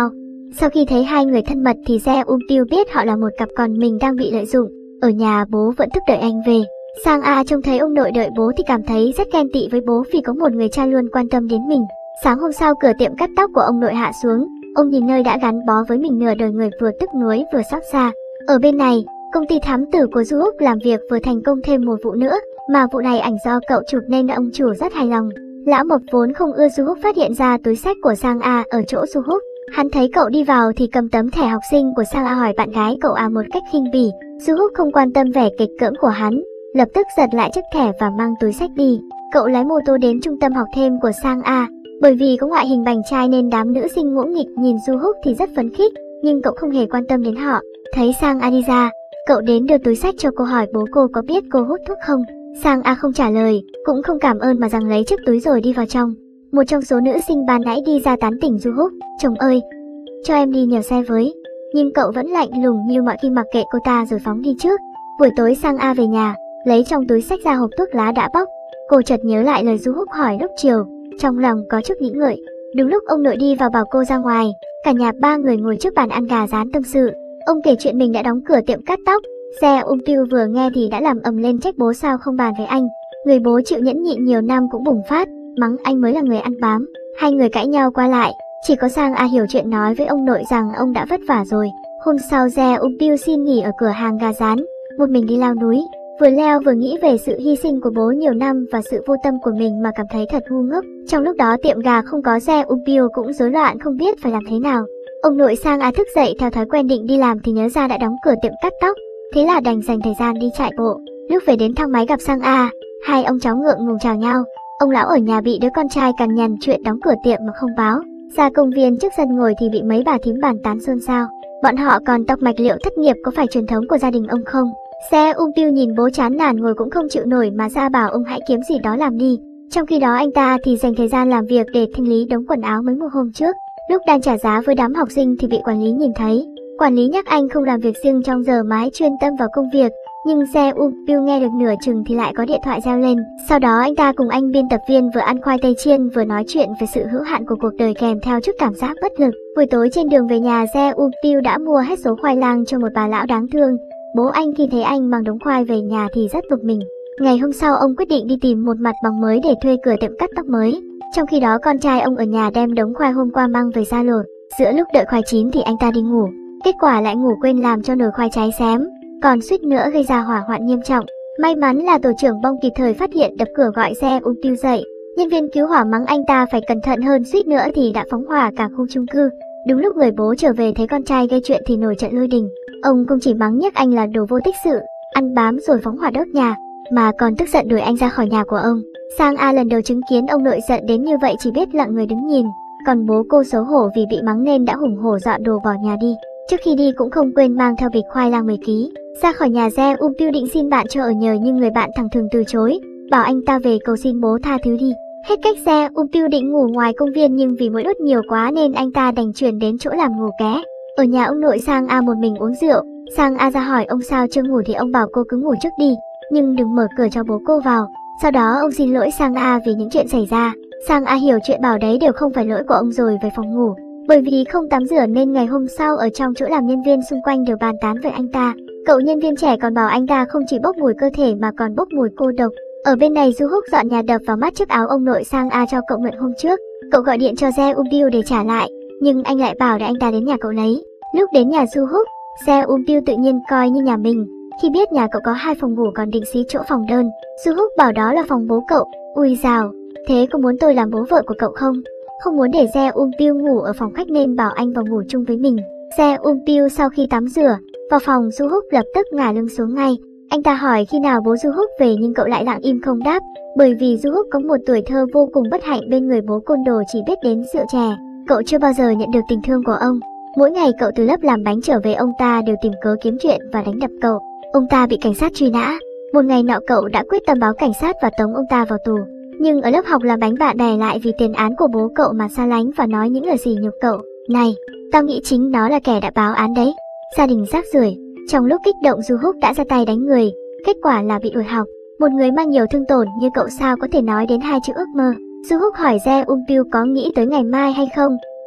Sau khi thấy hai người thân mật thì Se Um Piu biết họ là một cặp, còn mình đang bị lợi dụng. Ở nhà bố vẫn thức đợi anh về. Sang A trông thấy ông nội đợi bố thì cảm thấy rất ghen tị với bố vì có một người cha luôn quan tâm đến mình. Sáng hôm sau cửa tiệm cắt tóc của ông nội hạ xuống. Ông nhìn nơi đã gắn bó với mình nửa đời người, vừa tức nuối vừa xót xa. Ở bên này, công ty thám tử của Du Húc làm việc vừa thành công thêm một vụ nữa, mà vụ này ảnh do cậu chụp nên ông chủ rất hài lòng. Lão Mộc vốn không ưa Du Húc phát hiện ra túi xách của Sang A ở chỗ Du Húc. Hắn thấy cậu đi vào thì cầm tấm thẻ học sinh của Sang A hỏi bạn gái cậu A một cách khinh bỉ. Du Húc không quan tâm vẻ kịch cưỡng của hắn, lập tức giật lại chiếc thẻ và mang túi xách đi. Cậu lái mô tô đến trung tâm học thêm của Sang A. Bởi vì có ngoại hình bảnh trai nên đám nữ sinh ngỗ nghịch nhìn Du Húc thì rất phấn khích, nhưng cậu không hề quan tâm đến họ. Thấy Sang A đi ra, cậu đến đưa túi xách cho cô, hỏi bố cô có biết cô hút thuốc không. Sang A không trả lời, cũng không cảm ơn mà giằng lấy chiếc túi rồi đi vào trong. Một trong số nữ sinh ban nãy đi ra tán tỉnh Du Húc. Chồng ơi, cho em đi nhờ xe với. Nhưng cậu vẫn lạnh lùng như mọi khi, mặc kệ cô ta rồi phóng đi trước. Buổi tối Sang A về nhà, lấy trong túi xách ra hộp thuốc lá đã bóc. Cô chợt nhớ lại lời Du Húc hỏi lúc chiều, trong lòng có chút nghĩ ngợi. Đúng lúc ông nội đi vào bảo cô ra ngoài, cả nhà ba người ngồi trước bàn ăn gà rán tâm sự. Ông kể chuyện mình đã đóng cửa tiệm cắt tóc. Se Um Piu vừa nghe thì đã làm ầm lên trách bố sao không bàn với anh. Người bố chịu nhẫn nhịn nhiều năm cũng bùng phát, mắng anh mới là người ăn bám. Hai người cãi nhau qua lại, chỉ có Sang A hiểu chuyện, nói với ông nội rằng ông đã vất vả rồi. Hôm sau Se Um Piu xin nghỉ ở cửa hàng gà rán, một mình đi leo núi. Vừa leo vừa nghĩ về sự hy sinh của bố nhiều năm và sự vô tâm của mình mà cảm thấy thật ngu ngốc. Trong lúc đó tiệm gà không có Se Um Piu cũng rối loạn không biết phải làm thế nào. Ông nội Sang A thức dậy theo thói quen định đi làm thì nhớ ra đã đóng cửa tiệm cắt tóc. Thế là đành dành thời gian đi chạy bộ. Lúc về đến thang máy gặp Sang A, hai ông cháu ngượng ngùng chào nhau. Ông lão ở nhà bị đứa con trai cằn nhằn chuyện đóng cửa tiệm mà không báo. Ra công viên trước sân ngồi thì bị mấy bà thím bàn tán xôn xao. Bọn họ còn tọc mạch liệu thất nghiệp có phải truyền thống của gia đình ông không. Se Um Piu nhìn bố chán nản ngồi cũng không chịu nổi mà ra bảo ông hãy kiếm gì đó làm đi. Trong khi đó anh ta thì dành thời gian làm việc để thanh lý đống quần áo mấy mua hôm trước. Lúc đang trả giá với đám học sinh thì bị quản lý nhìn thấy. Quản lý nhắc anh không làm việc riêng trong giờ mà hãy chuyên tâm vào công việc. Nhưng Se Um Piu nghe được nửa chừng thì lại có điện thoại reo lên. Sau đó anh ta cùng anh biên tập viên vừa ăn khoai tây chiên vừa nói chuyện về sự hữu hạn của cuộc đời kèm theo chút cảm giác bất lực. Buổi tối trên đường về nhà, Se Um Piu đã mua hết số khoai lang cho một bà lão đáng thương. Bố anh khi thấy anh mang đống khoai về nhà thì rất bực mình. Ngày hôm sau ông quyết định đi tìm một mặt bằng mới để thuê cửa tiệm cắt tóc mới. Trong khi đó con trai ông ở nhà đem đống khoai hôm qua mang về ra lột. Giữa lúc đợi khoai chín thì anh ta đi ngủ. Kết quả lại ngủ quên làm cho nồi khoai cháy xém, còn suýt nữa gây ra hỏa hoạn nghiêm trọng. May mắn là tổ trưởng Bông kịp thời phát hiện, đập cửa gọi Se Um Piu dậy. Nhân viên cứu hỏa mắng anh ta phải cẩn thận hơn, suýt nữa thì đã phóng hỏa cả khu chung cư. Đúng lúc người bố trở về thấy con trai gây chuyện thì nổi trận lôi đình. Ông không chỉ mắng nhắc anh là đồ vô tích sự, ăn bám rồi phóng hỏa đốt nhà, mà còn tức giận đuổi anh ra khỏi nhà của ông. Sang A lần đầu chứng kiến ông nội giận đến như vậy chỉ biết lặng người đứng nhìn, còn bố cô xấu hổ vì bị mắng nên đã hùng hổ dọn đồ bỏ nhà đi. Trước khi đi cũng không quên mang theo bịch khoai lang mười ký. Ra khỏi nhà, Se Um Piu định xin bạn cho ở nhờ nhưng người bạn thẳng thừng từ chối, bảo anh ta về cầu xin bố tha thứ đi. Hết cách, Se Um Piu định ngủ ngoài công viên nhưng vì mũi đốt nhiều quá nên anh ta đành chuyển đến chỗ làm ngủ ké. Ở nhà ông nội, Sang A một mình uống rượu. Sang A ra hỏi ông sao chưa ngủ thì ông bảo cô cứ ngủ trước đi, nhưng đừng mở cửa cho bố cô vào. Sau đó ông xin lỗi Sang A vì những chuyện xảy ra. Sang A hiểu chuyện bảo đấy đều không phải lỗi của ông rồi về phòng ngủ. Bởi vì không tắm rửa nên ngày hôm sau ở trong chỗ làm nhân viên xung quanh đều bàn tán về anh ta. Cậu nhân viên trẻ còn bảo anh ta không chỉ bốc mùi cơ thể mà còn bốc mùi cô độc. Ở bên này, Du Húc dọn nhà đập vào mắt chiếc áo ông nội Sang A cho cậu mượn hôm trước. Cậu gọi điện cho Se Um Piu để trả lại, nhưng anh lại bảo để anh ta đến nhà cậu lấy. Lúc đến nhà Du Húc, Se Um Piu tự nhiên coi như nhà mình. Khi biết nhà cậu có hai phòng ngủ còn định xí chỗ phòng đơn, Du Húc bảo đó là phòng bố cậu. Ui dào, thế có muốn tôi làm bố vợ của cậu không? Không muốn để Se Um Piu ngủ ở phòng khách nên bảo anh vào ngủ chung với mình. Se Um Piu sau khi tắm rửa, vào phòng Du Húc lập tức ngả lưng xuống ngay. Anh ta hỏi khi nào bố Du Húc về nhưng cậu lại lặng im không đáp, bởi vì Du Húc có một tuổi thơ vô cùng bất hạnh bên người bố côn đồ chỉ biết đến rượu chè. Cậu chưa bao giờ nhận được tình thương của ông. Mỗi ngày cậu từ lớp làm bánh trở về, ông ta đều tìm cớ kiếm chuyện và đánh đập cậu. Ông ta bị cảnh sát truy nã. Một ngày nọ cậu đã quyết tâm báo cảnh sát và tống ông ta vào tù. Nhưng ở lớp học làm bánh, bạn bè lại vì tiền án của bố cậu mà xa lánh và nói những lời sỉ nhục cậu. Này, tao nghĩ chính nó là kẻ đã báo án đấy. Gia đình rác rưởi. Trong lúc kích động, Du Húc đã ra tay đánh người. Kết quả là bị đuổi học. Một người mang nhiều thương tổn như cậu sao có thể nói đến hai chữ ước mơ. Du Húc hỏi Se Um Piu có nghĩ tới ngày mai hay không.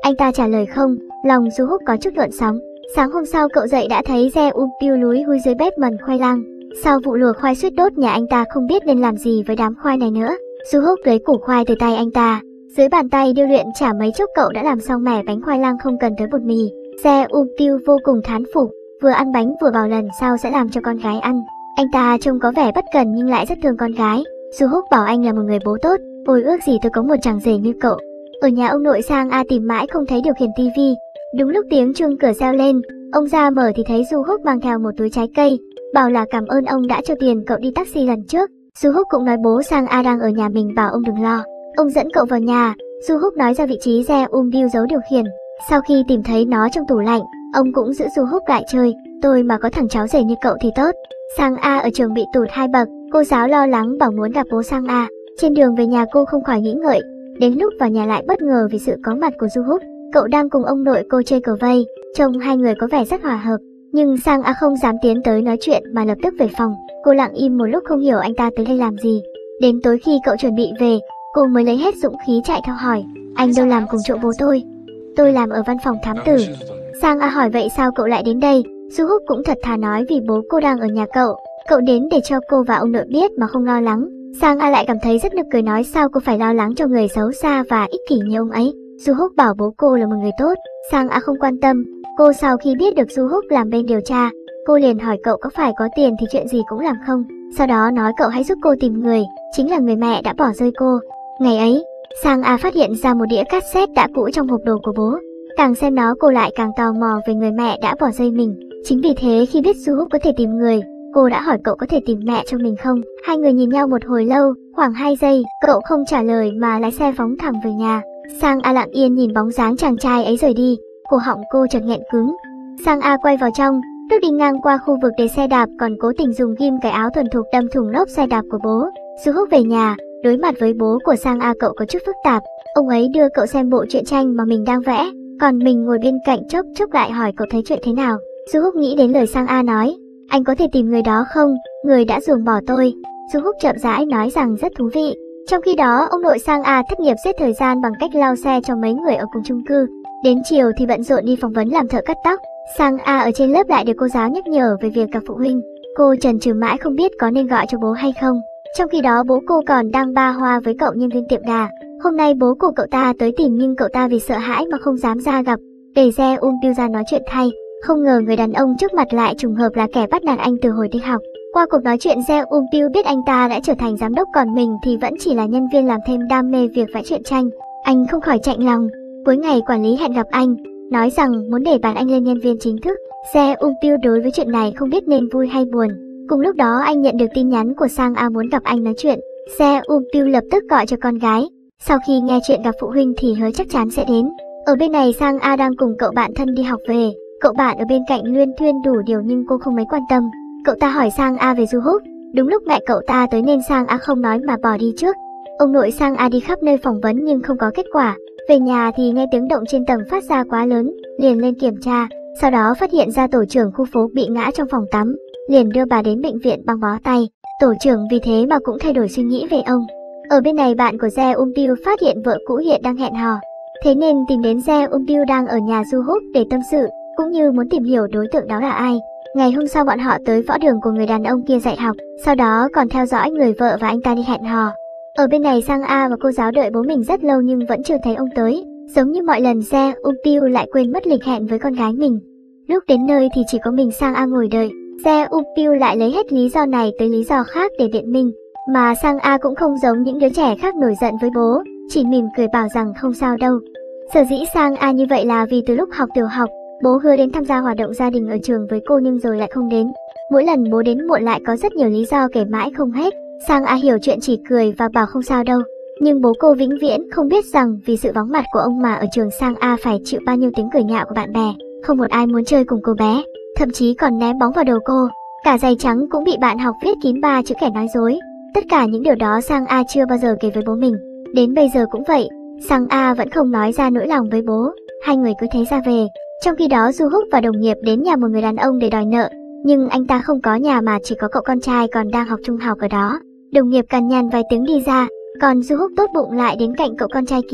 Anh ta trả lời không, lòng Du Húc có chút gợn sóng. Sáng hôm sau cậu dậy đã thấy Je Um Piu lúi húi dưới bếp mần khoai lang. Sau vụ lùa khoai suýt đốt nhà anh ta không biết nên làm gì với đám khoai này nữa. Du Húc lấy củ khoai từ tay anh ta. Dưới bàn tay điêu luyện chả mấy chốc cậu đã làm xong mẻ bánh khoai lang không cần tới bột mì. Je Um Piu vô cùng thán phục, vừa ăn bánh vừa bảo lần sau sẽ làm cho con gái ăn. Anh ta trông có vẻ bất cần nhưng lại rất thương con gái. Du Húc bảo anh là một người bố tốt, ôi ước gì tôi có một chàng rể như cậu. Ở nhà ông nội Sang A tìm mãi không thấy điều khiển tivi. Đúng lúc tiếng chuông cửa reo lên, ông ra mở thì thấy Du Húc mang theo một túi trái cây, bảo là cảm ơn ông đã cho tiền cậu đi taxi lần trước. Du Húc cũng nói bố Sang A đang ở nhà mình bảo ông đừng lo. Ông dẫn cậu vào nhà, Du Húc nói ra vị trí Je Um Piu giấu điều khiển. Sau khi tìm thấy nó trong tủ lạnh, ông cũng giữ Du Húc lại chơi. Tôi mà có thằng cháu rể như cậu thì tốt. Sang A ở trường bị tụt hai bậc, cô giáo lo lắng bảo muốn gặp bố Sang A. Trên đường về nhà cô không khỏi nghĩ ngợi, đến lúc vào nhà lại bất ngờ vì sự có mặt của Du Húc. Cậu đang cùng ông nội cô chơi cờ vây, trông hai người có vẻ rất hòa hợp. Nhưng Sang A không dám tiến tới nói chuyện mà lập tức về phòng. Cô lặng im một lúc không hiểu anh ta tới đây làm gì. Đến tối khi cậu chuẩn bị về, cô mới lấy hết dũng khí chạy theo hỏi, anh đâu làm cùng chỗ bố tôi? Tôi làm ở văn phòng thám tử. Sang A hỏi vậy sao cậu lại đến đây? Du Húc cũng thật thà nói vì bố cô đang ở nhà cậu. Cậu đến để cho cô và ông nội biết mà không lo lắng. Sang A lại cảm thấy rất nực cười nói sao cô phải lo lắng cho người xấu xa và ích kỷ như ông ấy. Du Húc bảo bố cô là một người tốt. Sang A không quan tâm. Cô sau khi biết được Du Húc làm bên điều tra, cô liền hỏi cậu có phải có tiền thì chuyện gì cũng làm không. Sau đó nói cậu hãy giúp cô tìm người, chính là người mẹ đã bỏ rơi cô. Ngày ấy, Sang A phát hiện ra một đĩa cassette đã cũ trong hộp đồ của bố. Càng xem nó cô lại càng tò mò về người mẹ đã bỏ rơi mình. Chính vì thế khi biết Du Húc có thể tìm người, cô đã hỏi cậu có thể tìm mẹ cho mình không. Hai người nhìn nhau một hồi lâu, khoảng hai giây, cậu không trả lời mà lái xe phóng thẳng về nhà. Sang A lặng yên nhìn bóng dáng chàng trai ấy rời đi, cổ họng cô chợt nghẹn cứng. Sang A quay vào trong, lúc đi ngang qua khu vực để xe đạp còn cố tình dùng ghim cái áo thuần thục đâm thủng lốp xe đạp của bố. Du Húc về nhà, đối mặt với bố của Sang A cậu có chút phức tạp. Ông ấy đưa cậu xem bộ truyện tranh mà mình đang vẽ, còn mình ngồi bên cạnh chốc chốc lại hỏi cậu thấy chuyện thế nào. Du Húc nghĩ đến lời Sang A nói, anh có thể tìm người đó không, người đã ruồng bỏ tôi. Du Húc chậm rãi nói rằng rất thú vị. Trong khi đó, ông nội Sang A thất nghiệp giết thời gian bằng cách lau xe cho mấy người ở cùng chung cư. Đến chiều thì bận rộn đi phỏng vấn làm thợ cắt tóc. Sang A ở trên lớp lại được cô giáo nhắc nhở về việc gặp phụ huynh. Cô chần chừ mãi không biết có nên gọi cho bố hay không. Trong khi đó bố cô còn đang ba hoa với cậu nhân viên tiệm gà. Hôm nay bố của cậu ta tới tìm nhưng cậu ta vì sợ hãi mà không dám ra gặp, để Je Um Piu ra nói chuyện thay. Không ngờ người đàn ông trước mặt lại trùng hợp là kẻ bắt nạt anh từ hồi đi học. Qua cuộc nói chuyện Je Um Piu biết anh ta đã trở thành giám đốc còn mình thì vẫn chỉ là nhân viên làm thêm đam mê việc vẽ truyện tranh. Anh không khỏi chạnh lòng. Cuối ngày quản lý hẹn gặp anh, nói rằng muốn để bàn anh lên nhân viên chính thức. Je Um Piu đối với chuyện này không biết nên vui hay buồn. Cùng lúc đó anh nhận được tin nhắn của Sang A muốn gặp anh nói chuyện. Je Um Piu lập tức gọi cho con gái. Sau khi nghe chuyện gặp phụ huynh thì hứa chắc chắn sẽ đến. Ở bên này Sang A đang cùng cậu bạn thân đi học về. Cậu bạn ở bên cạnh luyên thuyên đủ điều nhưng cô không mấy quan tâm. Cậu ta hỏi Sang A về Du Húc. Đúng lúc mẹ cậu ta tới nên Sang A không nói mà bỏ đi trước. Ông nội Sang A đi khắp nơi phỏng vấn nhưng không có kết quả. Về nhà thì nghe tiếng động trên tầng phát ra quá lớn, liền lên kiểm tra. Sau đó phát hiện ra tổ trưởng khu phố bị ngã trong phòng tắm, liền đưa bà đến bệnh viện băng bó tay. Tổ trưởng vì thế mà cũng thay đổi suy nghĩ về ông. Ở bên này bạn của Je Um Piu phát hiện vợ cũ hiện đang hẹn hò, thế nên tìm đến Je Um Piu đang ở nhà Du Húc để tâm sự, cũng như muốn tìm hiểu đối tượng đó là ai. Ngày hôm sau bọn họ tới võ đường của người đàn ông kia dạy học, sau đó còn theo dõi người vợ và anh ta đi hẹn hò. Ở bên này Sang A và cô giáo đợi bố mình rất lâu nhưng vẫn chưa thấy ông tới. Giống như mọi lần Je Um Piu lại quên mất lịch hẹn với con gái mình. Lúc đến nơi thì chỉ có mình Sang A ngồi đợi. Je Um Piu lại lấy hết lý do này tới lý do khác để biện minh. Mà Sang A cũng không giống những đứa trẻ khác nổi giận với bố, chỉ mỉm cười bảo rằng không sao đâu. Sở dĩ Sang A như vậy là vì từ lúc học tiểu học, bố hứa đến tham gia hoạt động gia đình ở trường với cô nhưng rồi lại không đến. Mỗi lần bố đến muộn lại có rất nhiều lý do kể mãi không hết. Sang A hiểu chuyện chỉ cười và bảo không sao đâu. Nhưng bố cô vĩnh viễn không biết rằng vì sự vắng mặt của ông mà ở trường Sang A phải chịu bao nhiêu tiếng cười nhạo của bạn bè. Không một ai muốn chơi cùng cô bé, thậm chí còn ném bóng vào đầu cô. Cả giày trắng cũng bị bạn học viết kín ba chữ kẻ nói dối. Tất cả những điều đó Sang A chưa bao giờ kể với bố mình. Đến bây giờ cũng vậy, Sang A vẫn không nói ra nỗi lòng với bố. Hai người cứ thế ra về. Trong khi đó Du Húc và đồng nghiệp đến nhà một người đàn ông để đòi nợ, nhưng anh ta không có nhà mà chỉ có cậu con trai còn đang học trung học ở đó. Đồng nghiệp cằn nhằn vài tiếng đi ra, còn Du Húc tốt bụng lại đến cạnh cậu con trai kia.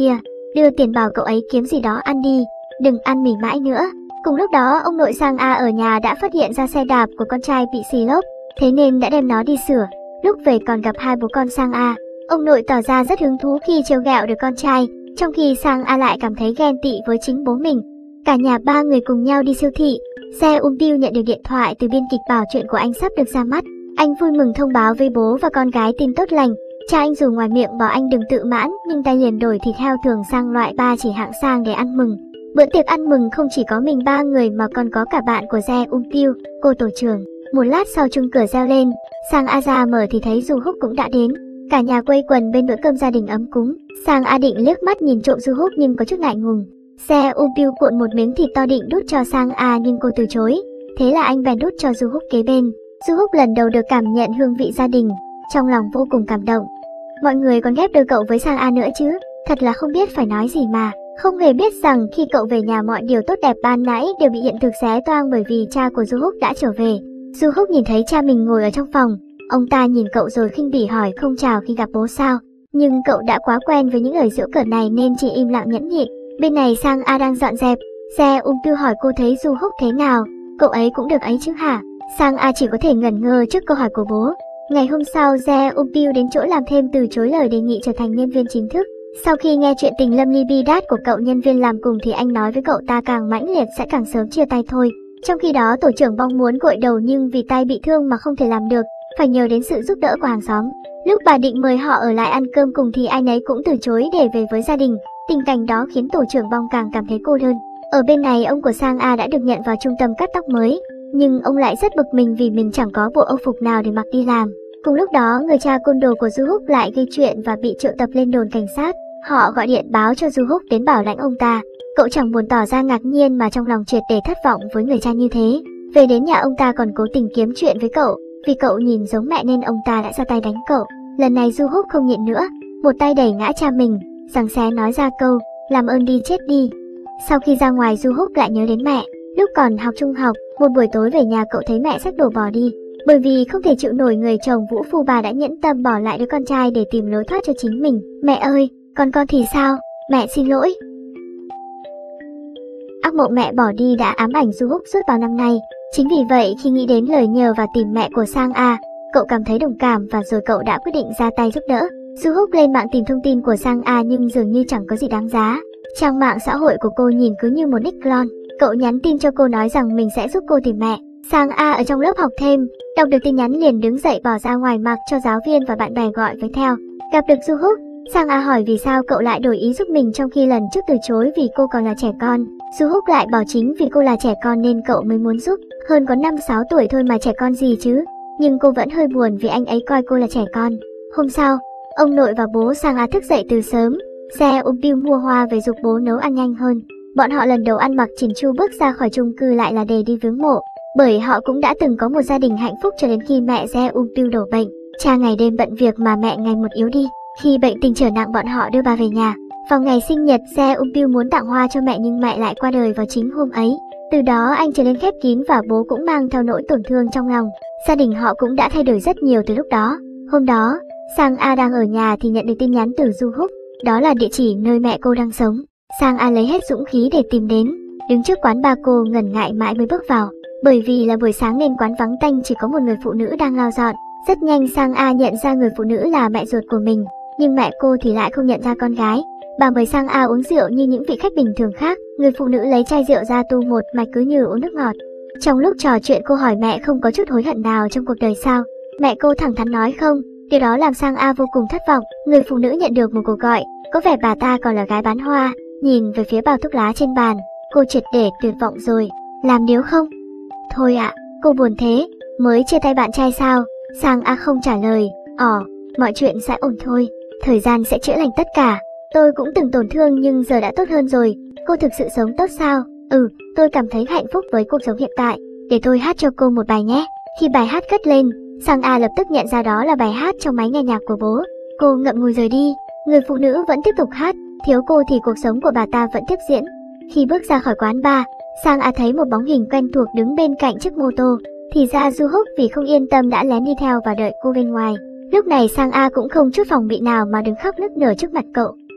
đưa tiền bảo cậu ấy kiếm gì đó ăn đi, đừng ăn mì mãi nữa. Cùng lúc đó ông nội Sang A ở nhà đã phát hiện ra xe đạp của con trai bị xì lốp, thế nên đã đem nó đi sửa. Lúc về còn gặp hai bố con Sang A, ông nội tỏ ra rất hứng thú khi trêu ghẹo được con trai, trong khi Sang A lại cảm thấy ghen tị với chính bố mình. Cả nhà ba người cùng nhau đi siêu thị. Xe Um Piu nhận được điện thoại từ biên kịch bảo chuyện của anh sắp được ra mắt. Anh vui mừng thông báo với bố và con gái tin tốt lành. Cha anh dù ngoài miệng bảo anh đừng tự mãn, nhưng tay liền đổi thịt heo thường sang loại ba chỉ hạng sang để ăn mừng. Bữa tiệc ăn mừng không chỉ có mình ba người mà còn có cả bạn của xe Um Piu, cô tổ trưởng. Một lát sau chung cửa reo lên, Sang A ra mở thì thấy Du Húc cũng đã đến. Cả nhà quây quần bên bữa cơm gia đình ấm cúng. Sang A định liếc mắt nhìn trộm Du Húc nhưng có chút ngại ngùng. Xe Um Piu cuộn một miếng thịt to định đút cho Sang A nhưng cô từ chối. Thế là anh bèn đút cho Du Húc kế bên. Du Húc lần đầu được cảm nhận hương vị gia đình, trong lòng vô cùng cảm động. Mọi người còn ghép đôi cậu với Sang A nữa chứ, thật là không biết phải nói gì mà. Không hề biết rằng khi cậu về nhà mọi điều tốt đẹp ban nãy đều bị hiện thực xé toang bởi vì cha của Du Húc đã trở về. Du Húc nhìn thấy cha mình ngồi ở trong phòng, ông ta nhìn cậu rồi khinh bỉ hỏi không chào khi gặp bố sao. Nhưng cậu đã quá quen với những lời giễu cợt này nên chỉ im lặng nhẫn nhịn. Bên này Sang A đang dọn dẹp, xe Um Piu hỏi cô thấy Du Húc thế nào, cậu ấy cũng được ấy chứ hả? Sang A chỉ có thể ngẩn ngơ trước câu hỏi của bố. Ngày hôm sau, xe Um Piu đến chỗ làm thêm từ chối lời đề nghị trở thành nhân viên chính thức. Sau khi nghe chuyện tình lâm ly bi đát của cậu nhân viên làm cùng thì anh nói với cậu ta càng mãnh liệt sẽ càng sớm chia tay thôi. Trong khi đó tổ trưởng Bong muốn gội đầu nhưng vì tay bị thương mà không thể làm được, phải nhờ đến sự giúp đỡ của hàng xóm. Lúc bà định mời họ ở lại ăn cơm cùng thì ai nấy cũng từ chối để về với gia đình. Tình cảnh đó khiến tổ trưởng Bong càng cảm thấy cô đơn. Ở bên này ông của Sang A đã được nhận vào trung tâm cắt tóc mới, nhưng ông lại rất bực mình vì mình chẳng có bộ âu phục nào để mặc đi làm. Cùng lúc đó người cha côn đồ của Du Húc lại gây chuyện và bị triệu tập lên đồn cảnh sát. Họ gọi điện báo cho Du Húc đến bảo lãnh ông ta. Cậu chẳng buồn tỏ ra ngạc nhiên mà trong lòng triệt để thất vọng với người cha như thế. Về đến nhà ông ta còn cố tình kiếm chuyện với cậu, vì cậu nhìn giống mẹ nên ông ta đã ra tay đánh cậu. Lần này Du Húc không nhịn nữa, một tay đẩy ngã cha mình, giằng xé nói ra câu làm ơn đi chết đi. Sau khi ra ngoài Du Húc lại nhớ đến mẹ. Lúc còn học trung học, một buổi tối về nhà cậu thấy mẹ xách đồ bỏ đi. Bởi vì không thể chịu nổi người chồng vũ phu, bà đã nhẫn tâm bỏ lại đứa con trai để tìm lối thoát cho chính mình. Mẹ ơi, còn con thì sao? Mẹ xin lỗi. Ác mộng mẹ bỏ đi đã ám ảnh Du Húc suốt bao năm nay. Chính vì vậy khi nghĩ đến lời nhờ và tìm mẹ của Sang A, cậu cảm thấy đồng cảm và rồi cậu đã quyết định ra tay giúp đỡ. Du Húc lên mạng tìm thông tin của Sang A nhưng dường như chẳng có gì đáng giá. Trang mạng xã hội của cô nhìn cứ như một nick clone. Cậu nhắn tin cho cô nói rằng mình sẽ giúp cô tìm mẹ. Sang A ở trong lớp học thêm, đọc được tin nhắn liền đứng dậy bỏ ra ngoài mặc cho giáo viên và bạn bè gọi với theo. Gặp được Du Húc, Sang A hỏi vì sao cậu lại đổi ý giúp mình trong khi lần trước từ chối vì cô còn là trẻ con. Du Húc lại bảo chính vì cô là trẻ con nên cậu mới muốn giúp, hơn có năm sáu tuổi thôi mà trẻ con gì chứ. Nhưng cô vẫn hơi buồn vì anh ấy coi cô là trẻ con. Hôm sau, ông nội và bố Sang A thức dậy từ sớm. Xe Um Piu mua hoa về giục bố nấu ăn nhanh hơn. Bọn họ lần đầu ăn mặc chỉn chu bước ra khỏi chung cư lại là để đi viếng mộ, bởi họ cũng đã từng có một gia đình hạnh phúc cho đến khi mẹ xe Um Piu đổ bệnh. Cha ngày đêm bận việc mà mẹ ngày một yếu đi. Khi bệnh tình trở nặng bọn họ đưa bà về nhà. Vào ngày sinh nhật, xe Um Piu muốn tặng hoa cho mẹ nhưng mẹ lại qua đời vào chính hôm ấy. Từ đó anh trở nên khép kín và bố cũng mang theo nỗi tổn thương trong lòng. Gia đình họ cũng đã thay đổi rất nhiều từ lúc đó. Hôm đó, Sang A đang ở nhà thì nhận được tin nhắn từ Du Húc. Đó là địa chỉ nơi mẹ cô đang sống. Sang A lấy hết dũng khí để tìm đến. Đứng trước quán bar cô ngần ngại mãi mới bước vào. Bởi vì là buổi sáng nên quán vắng tanh, chỉ có một người phụ nữ đang lau dọn. Rất nhanh Sang A nhận ra người phụ nữ là mẹ ruột của mình. Nhưng mẹ cô thì lại không nhận ra con gái. Bà mời Sang A uống rượu như những vị khách bình thường khác. Người phụ nữ lấy chai rượu ra tu một mạch cứ như uống nước ngọt. Trong lúc trò chuyện cô hỏi mẹ không có chút hối hận nào trong cuộc đời sao. Mẹ cô thẳng thắn nói không. Điều đó làm Sang A vô cùng thất vọng. Người phụ nữ nhận được một cuộc gọi. Có vẻ bà ta còn là gái bán hoa. Nhìn về phía bao thuốc lá trên bàn, cô triệt để tuyệt vọng rồi. Làm điếu không? Thôi ạ, à, cô buồn thế. Mới chia tay bạn trai sao? Sang A không trả lời. Ồ, mọi chuyện sẽ ổn thôi. Thời gian sẽ chữa lành tất cả. Tôi cũng từng tổn thương nhưng giờ đã tốt hơn rồi. Cô thực sự sống tốt sao? Ừ, tôi cảm thấy hạnh phúc với cuộc sống hiện tại. Để tôi hát cho cô một bài nhé. Khi bài hát cất lên, Sang A lập tức nhận ra đó là bài hát trong máy nghe nhạc của bố. Cô ngậm ngùi rời đi. Người phụ nữ vẫn tiếp tục hát. Thiếu cô thì cuộc sống của bà ta vẫn tiếp diễn. Khi bước ra khỏi quán bar, Sang A thấy một bóng hình quen thuộc đứng bên cạnh chiếc mô tô. Thì ra Du Húc vì không yên tâm đã lén đi theo và đợi cô bên ngoài. Lúc này Sang A cũng không chút phòng bị nào mà đứng khóc nức nở trước mặt cậu.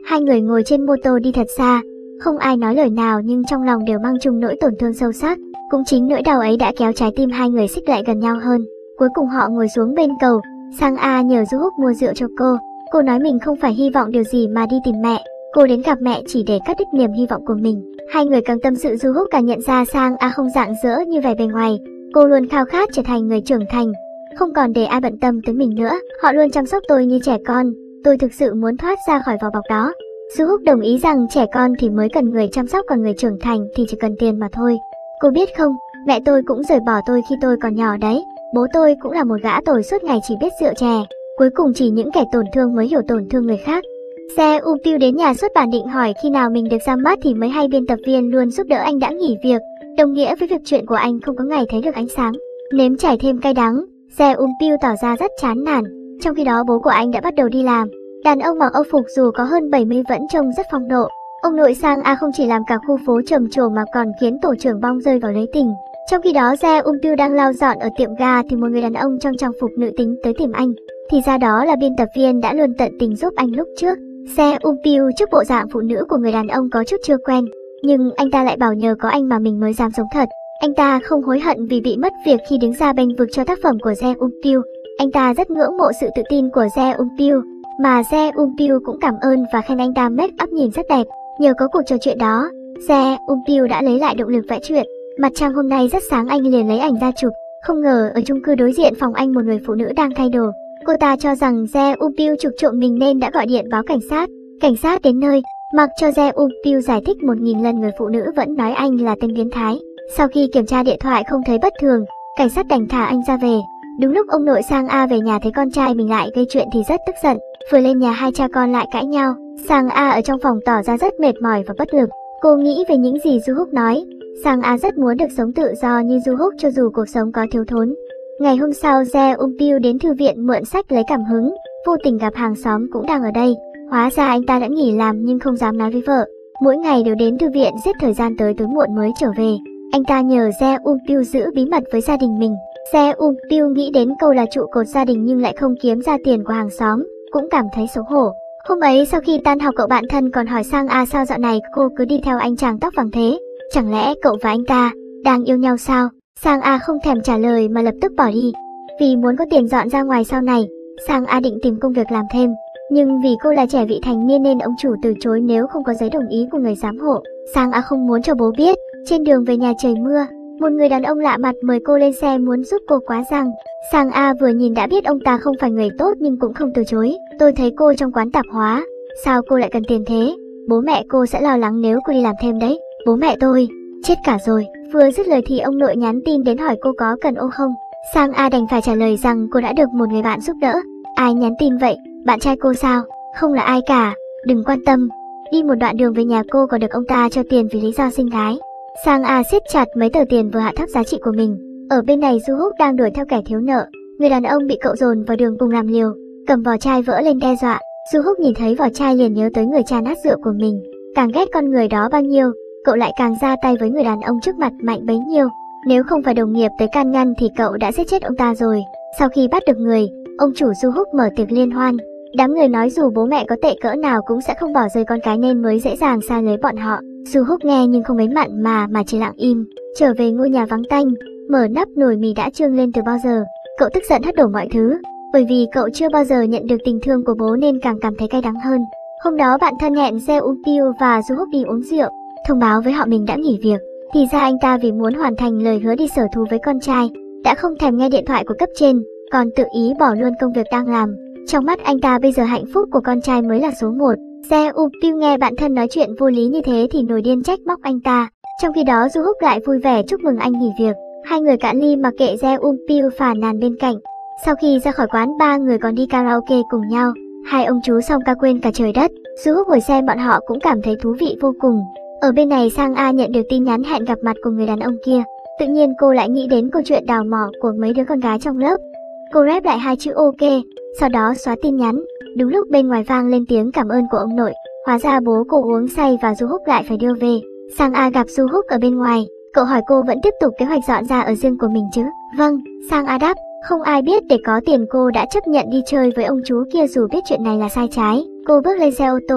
Hai người ngồi trên mô tô đi thật xa, không ai nói lời nào nhưng trong lòng đều mang chung nỗi tổn thương sâu sắc. Cũng chính nỗi đau ấy đã kéo trái tim hai người xích lại gần nhau hơn. Cuối cùng họ ngồi xuống bên cầu. Sang A nhờ Du Húc mua rượu cho cô. Cô nói mình không phải hy vọng điều gì mà đi tìm mẹ. Cô đến gặp mẹ chỉ để cắt đứt niềm hy vọng của mình. Hai người càng tâm sự, Du Húc càng nhận ra Sang A không rạng rỡ như vẻ bề ngoài. Cô luôn khao khát trở thành người trưởng thành, không còn để ai bận tâm tới mình nữa. Họ luôn chăm sóc tôi như trẻ con. Tôi thực sự muốn thoát ra khỏi vỏ bọc đó. Du Húc đồng ý rằng trẻ con thì mới cần người chăm sóc, còn người trưởng thành thì chỉ cần tiền mà thôi. Cô biết không, mẹ tôi cũng rời bỏ tôi khi tôi còn nhỏ đấy. Bố tôi cũng là một gã tồi suốt ngày chỉ biết rượu chè. Cuối cùng chỉ những kẻ tổn thương mới hiểu tổn thương người khác. Xe U Piu đến nhà xuất bản định hỏi khi nào mình được ra mắt thì mới hay biên tập viên luôn giúp đỡ anh đã nghỉ việc, đồng nghĩa với việc chuyện của anh không có ngày thấy được ánh sáng. Nếm trải thêm cay đắng, Xe U Piu tỏ ra rất chán nản. Trong khi đó bố của anh đã bắt đầu đi làm. Đàn ông mặc âu phục dù có hơn bảy mươi vẫn trông rất phong độ. Ông nội Sang A không chỉ làm cả khu phố trầm trồ mà còn khiến tổ trưởng Bong rơi vào lưới tình. Trong khi đó Se Um Piu đang lau dọn ở tiệm ga thì một người đàn ông trong trang phục nữ tính tới tìm anh. Thì ra đó là biên tập viên đã luôn tận tình giúp anh lúc trước. Se Um Piu trước bộ dạng phụ nữ của người đàn ông có chút chưa quen, nhưng anh ta lại bảo nhờ có anh mà mình mới dám sống thật. Anh ta không hối hận vì bị mất việc khi đứng ra bênh vực cho tác phẩm của Se Um Piu. Anh ta rất ngưỡng mộ sự tự tin của Se Um Piu, mà Se Um Piu cũng cảm ơn và khen anh ta make up nhìn rất đẹp. Nhờ có cuộc trò chuyện đó, Se Um Piu đã lấy lại động lực vẽ truyện. Mặt trăng hôm nay rất sáng, anh liền lấy ảnh ra chụp. Không ngờ ở chung cư đối diện phòng anh một người phụ nữ đang thay đồ. Cô ta cho rằng Se Um Piu chụp trộm mình nên đã gọi điện báo cảnh sát. Cảnh sát đến nơi, mặc cho Se Um Piu giải thích một nghìn lần, người phụ nữ vẫn nói anh là tên biến thái. Sau khi kiểm tra điện thoại không thấy bất thường, cảnh sát đành thả anh ra về. Đúng lúc ông nội Sang A về nhà thấy con trai mình lại gây chuyện thì rất tức giận. Vừa lên nhà hai cha con lại cãi nhau. Sang A ở trong phòng tỏ ra rất mệt mỏi và bất lực. Cô nghĩ về những gì Du Húc nói. Sang A rất muốn được sống tự do như Du Húc cho dù cuộc sống có thiếu thốn. Ngày hôm sau, Se Um Piu đến thư viện mượn sách lấy cảm hứng, vô tình gặp hàng xóm cũng đang ở đây. Hóa ra anh ta đã nghỉ làm nhưng không dám nói với vợ. Mỗi ngày đều đến thư viện giết thời gian tới tối muộn mới trở về. Anh ta nhờ Se Um Piu giữ bí mật với gia đình mình. Se Um Piu nghĩ đến câu là trụ cột gia đình nhưng lại không kiếm ra tiền của hàng xóm, cũng cảm thấy xấu hổ. Hôm ấy sau khi tan học, cậu bạn thân còn hỏi Sang A sao dạo này cô cứ đi theo anh chàng tóc vàng thế, chẳng lẽ cậu và anh ta đang yêu nhau sao? Sang A không thèm trả lời mà lập tức bỏ đi. Vì muốn có tiền dọn ra ngoài sau này, Sang A định tìm công việc làm thêm, nhưng vì cô là trẻ vị thành niên nên ông chủ từ chối nếu không có giấy đồng ý của người giám hộ. Sang A không muốn cho bố biết. Trên đường về nhà trời mưa, một người đàn ông lạ mặt mời cô lên xe muốn giúp cô quá giang. Sang A vừa nhìn đã biết ông ta không phải người tốt nhưng cũng không từ chối. Tôi thấy cô trong quán tạp hóa, sao cô lại cần tiền thế? Bố mẹ cô sẽ lo lắng nếu cô đi làm thêm đấy. Bố mẹ tôi chết cả rồi. Vừa dứt lời thì ông nội nhắn tin đến hỏi cô có cần ô không. Sang A đành phải trả lời rằng cô đã được một người bạn giúp đỡ. Ai nhắn tin vậy? Bạn trai cô sao? Không là ai cả, đừng quan tâm. Đi một đoạn đường về nhà cô còn được ông ta cho tiền vì lý do sinh gái. Sang A siết chặt mấy tờ tiền vừa hạ thấp giá trị của mình. Ở bên này Du Húc đang đuổi theo kẻ thiếu nợ. Người đàn ông bị cậu dồn vào đường cùng làm liều, cầm vỏ chai vỡ lên đe dọa. Du Húc nhìn thấy vỏ chai liền nhớ tới người cha nát rượu của mình. Càng ghét con người đó bao nhiêu, cậu lại càng ra tay với người đàn ông trước mặt mạnh bấy nhiêu. Nếu không phải đồng nghiệp tới can ngăn thì cậu đã giết chết ông ta rồi. Sau khi bắt được người, ông chủ Du Húc mở tiệc liên hoan. Đám người nói dù bố mẹ có tệ cỡ nào cũng sẽ không bỏ rơi con cái nên mới dễ dàng xa lưới bọn họ. Du Húc nghe nhưng không mấy mặn mà mà chỉ lặng im. Trở về ngôi nhà vắng tanh, mở nắp nồi mì đã trương lên từ bao giờ. Cậu tức giận hất đổ mọi thứ, bởi vì cậu chưa bao giờ nhận được tình thương của bố nên càng cảm thấy cay đắng hơn. Hôm đó bạn thân hẹn Se Um Piu và Du Húc đi uống rượu, thông báo với họ mình đã nghỉ việc. Thì ra anh ta vì muốn hoàn thành lời hứa đi sở thú với con trai, đã không thèm nghe điện thoại của cấp trên, còn tự ý bỏ luôn công việc đang làm. Trong mắt anh ta bây giờ hạnh phúc của con trai mới là số một. Se Um Piu nghe bạn thân nói chuyện vô lý như thế thì nổi điên trách móc anh ta. Trong khi đó Du Húc lại vui vẻ chúc mừng anh nghỉ việc. Hai người cạn ly mà kệ Se Um Piu phàn nàn bên cạnh. Sau khi ra khỏi quán, ba người còn đi karaoke cùng nhau. Hai ông chú xong ca quên cả trời đất. Du Húc ngồi xem bọn họ cũng cảm thấy thú vị vô cùng. Ở bên này Sang A nhận được tin nhắn hẹn gặp mặt của người đàn ông kia. Tự nhiên cô lại nghĩ đến câu chuyện đào mỏ của mấy đứa con gái trong lớp. Cô rep lại hai chữ ok, sau đó xóa tin nhắn. Đúng lúc bên ngoài vang lên tiếng cảm ơn của ông nội. Hóa ra bố cô uống say và Du Húc lại phải đưa về. Sang A gặp Du Húc ở bên ngoài. Cậu hỏi cô vẫn tiếp tục kế hoạch dọn ra ở riêng của mình chứ? Vâng, Sang A đáp. Không ai biết để có tiền cô đã chấp nhận đi chơi với ông chú kia dù biết chuyện này là sai trái. Cô bước lên xe ô tô,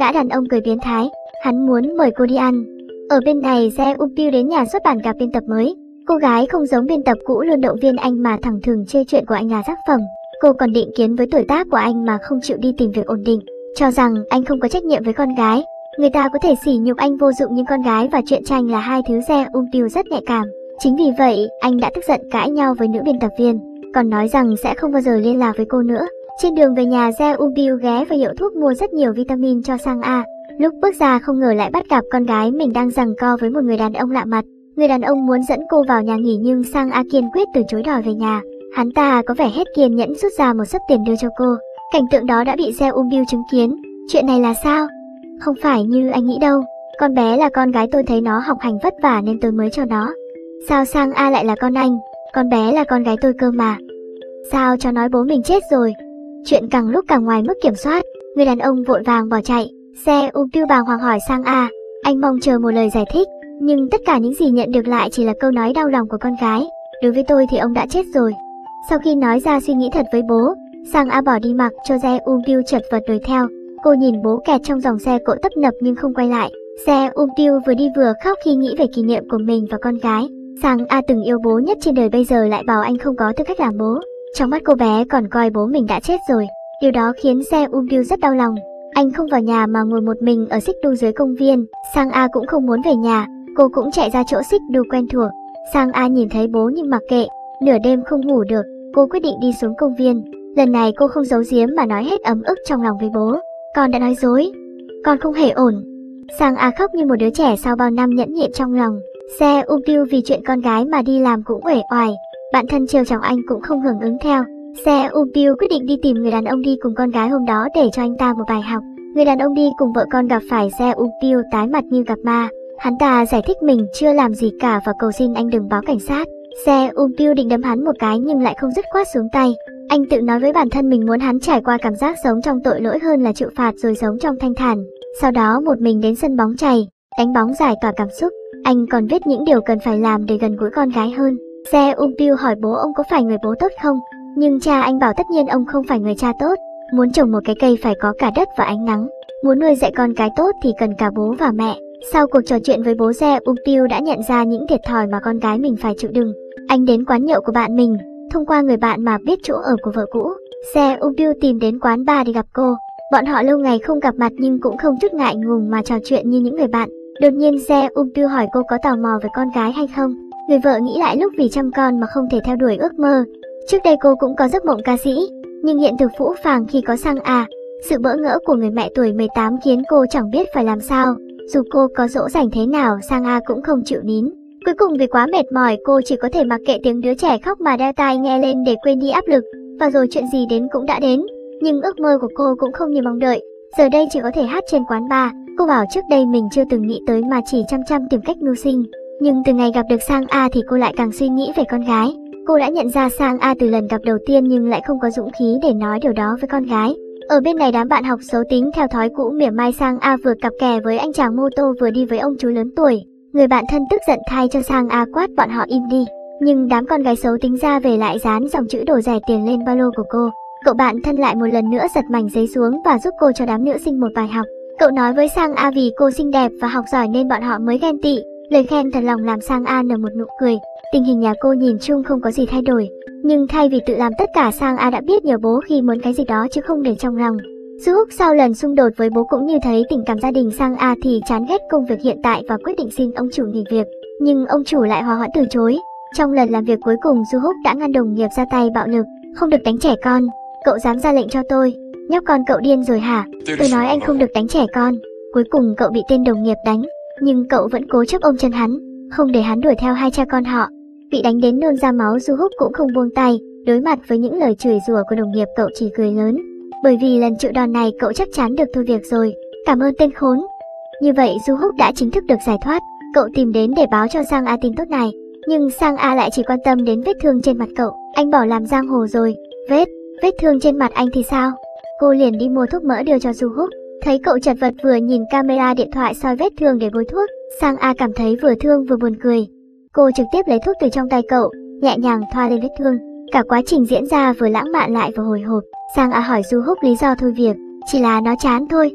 Gã đàn ông cười biến thái, hắn muốn mời cô đi ăn. Ở bên này, Se Upil đến nhà xuất bản gặp biên tập mới. Cô gái không giống biên tập cũ luôn động viên anh mà thẳng thừng chê chuyện của anh là tác phẩm. Cô còn định kiến với tuổi tác của anh mà không chịu đi tìm việc ổn định, cho rằng anh không có trách nhiệm với con gái. Người ta có thể sỉ nhục anh vô dụng nhưng con gái và truyện tranh là hai thứ Se Upil rất nhạy cảm. Chính vì vậy, anh đã tức giận cãi nhau với nữ biên tập viên, còn nói rằng sẽ không bao giờ liên lạc với cô nữa. Trên đường về nhà, Se Upil ghé vào hiệu thuốc mua rất nhiều vitamin cho Sang A. Lúc bước ra không ngờ lại bắt gặp con gái mình đang giằng co với một người đàn ông lạ mặt. Người đàn ông muốn dẫn cô vào nhà nghỉ nhưng Sang A kiên quyết từ chối đòi về nhà. Hắn ta có vẻ hết kiên nhẫn rút ra một xấp tiền đưa cho cô. Cảnh tượng đó đã bị Se Upil chứng kiến. Chuyện này là sao? Không phải như anh nghĩ đâu. Con bé là con gái tôi, thấy nó học hành vất vả nên tôi mới cho nó. Sao Sang A lại là con anh? Con bé là con gái tôi cơ mà. Sao cho nói bố mình chết rồi? Chuyện càng lúc càng ngoài mức kiểm soát. Người đàn ông vội vàng bỏ chạy. Se Upil bàng hoàng hỏi Sang A. Anh mong chờ một lời giải thích, nhưng tất cả những gì nhận được lại chỉ là câu nói đau lòng của con gái. Đối với tôi thì ông đã chết rồi. Sau khi nói ra suy nghĩ thật với bố, Sang A bỏ đi mặc cho Se Upil chật vật đuổi theo. Cô nhìn bố kẹt trong dòng xe cộ tấp nập nhưng không quay lại. Se Upil vừa đi vừa khóc khi nghĩ về kỷ niệm của mình và con gái. Sang A từng yêu bố nhất trên đời bây giờ lại bảo anh không có tư cách làm bố. Trong mắt cô bé còn coi bố mình đã chết rồi. Điều đó khiến Se Upil rất đau lòng. Anh không vào nhà mà ngồi một mình ở xích đu dưới công viên. Sang A cũng không muốn về nhà, cô cũng chạy ra chỗ xích đu quen thuộc. Sang A nhìn thấy bố nhưng mặc kệ. Nửa đêm không ngủ được, cô quyết định đi xuống công viên. Lần này cô không giấu giếm mà nói hết ấm ức trong lòng với bố. Con đã nói dối, con không hề ổn. Sang A khóc như một đứa trẻ sau bao năm nhẫn nhịn trong lòng. Se Upil vì chuyện con gái mà đi làm cũng uể oải. Bạn thân trêu chọc anh cũng không hưởng ứng theo. Se Upil quyết định đi tìm người đàn ông đi cùng con gái hôm đó để cho anh ta một bài học. Người đàn ông đi cùng vợ con gặp phải Se Upil tái mặt như gặp ma. Hắn ta giải thích mình chưa làm gì cả và cầu xin anh đừng báo cảnh sát. Se Upil định đấm hắn một cái nhưng lại không dứt khoát xuống tay. Anh tự nói với bản thân mình muốn hắn trải qua cảm giác sống trong tội lỗi hơn là chịu phạt rồi sống trong thanh thản. Sau đó một mình đến sân bóng chày, đánh bóng giải tỏa cảm xúc. Anh còn viết những điều cần phải làm để gần gũi con gái hơn. Se Upil hỏi bố ông có phải người bố tốt không? Nhưng cha anh bảo tất nhiên ông không phải người cha tốt. Muốn trồng một cái cây phải có cả đất và ánh nắng. Muốn nuôi dạy con cái tốt thì cần cả bố và mẹ. Sau cuộc trò chuyện với bố, Se Upil đã nhận ra những thiệt thòi mà con gái mình phải chịu đựng. Anh đến quán nhậu của bạn mình, thông qua người bạn mà biết chỗ ở của vợ cũ. Se Upil tìm đến quán bar để gặp cô. Bọn họ lâu ngày không gặp mặt nhưng cũng không chút ngại ngùng mà trò chuyện như những người bạn. Đột nhiên Se Upil hỏi cô có tò mò về con gái hay không. Người vợ nghĩ lại lúc vì chăm con mà không thể theo đuổi ước mơ. Trước đây cô cũng có giấc mộng ca sĩ, nhưng hiện thực phũ phàng khi có Sang A. Sự bỡ ngỡ của người mẹ tuổi mười tám khiến cô chẳng biết phải làm sao. Dù cô có dỗ dành thế nào, Sang A cũng không chịu nín. Cuối cùng vì quá mệt mỏi, cô chỉ có thể mặc kệ tiếng đứa trẻ khóc mà đeo tai nghe lên để quên đi áp lực. Và rồi chuyện gì đến cũng đã đến. Nhưng ước mơ của cô cũng không như mong đợi. Giờ đây chỉ có thể hát trên quán bar. Cô bảo trước đây mình chưa từng nghĩ tới mà chỉ chăm chăm tìm cách mưu sinh. Nhưng từ ngày gặp được Sang A thì cô lại càng suy nghĩ về con gái. Cô đã nhận ra Sang A từ lần gặp đầu tiên nhưng lại không có dũng khí để nói điều đó với con gái. Ở bên này đám bạn học xấu tính theo thói cũ mỉa mai Sang A vừa cặp kè với anh chàng mô tô vừa đi với ông chú lớn tuổi. Người bạn thân tức giận thay cho Sang A quát bọn họ im đi. Nhưng đám con gái xấu tính ra về lại dán dòng chữ đồ rẻ tiền lên ba lô của cô. Cậu bạn thân lại một lần nữa giật mảnh giấy xuống và giúp cô cho đám nữ sinh một bài học. Cậu nói với Sang A vì cô xinh đẹp và học giỏi nên bọn họ mới ghen tị. Lời khen thật lòng làm Sang A nở một nụ cười. Tình hình nhà cô nhìn chung không có gì thay đổi. Nhưng thay vì tự làm tất cả, Sang A đã biết nhờ bố khi muốn cái gì đó chứ không để trong lòng. Du Húc sau lần xung đột với bố cũng như thấy tình cảm gia đình Sang A thì chán ghét công việc hiện tại và quyết định xin ông chủ nghỉ việc. Nhưng ông chủ lại hòa hoãn từ chối. Trong lần làm việc cuối cùng, Du Húc đã ngăn đồng nghiệp ra tay bạo lực. Không được đánh trẻ con. Cậu dám ra lệnh cho tôi? Nhóc con cậu điên rồi hả? Tôi nói anh không được đánh trẻ con. Cuối cùng cậu bị tên đồng nghiệp đánh. Nhưng cậu vẫn cố chấp ôm chân hắn, không để hắn đuổi theo hai cha con họ. Bị đánh đến nôn ra máu, Du Húc cũng không buông tay. Đối mặt với những lời chửi rủa của đồng nghiệp, cậu chỉ cười lớn. Bởi vì lần chịu đòn này cậu chắc chắn được thôi việc rồi. Cảm ơn tên khốn. Như vậy Du Húc đã chính thức được giải thoát. Cậu tìm đến để báo cho Sang A tin tốt này. Nhưng Sang A lại chỉ quan tâm đến vết thương trên mặt cậu. Anh bỏ làm giang hồ rồi. Vết, vết thương trên mặt anh thì sao? Cô liền đi mua thuốc mỡ đưa cho Du Húc. Thấy cậu chật vật vừa nhìn camera điện thoại soi vết thương để bôi thuốc, Sang A cảm thấy vừa thương vừa buồn cười. Cô trực tiếp lấy thuốc từ trong tay cậu, nhẹ nhàng thoa lên vết thương. Cả quá trình diễn ra vừa lãng mạn lại vừa hồi hộp. Sang A hỏi Du Húc lý do thôi việc. Chỉ là nó chán thôi.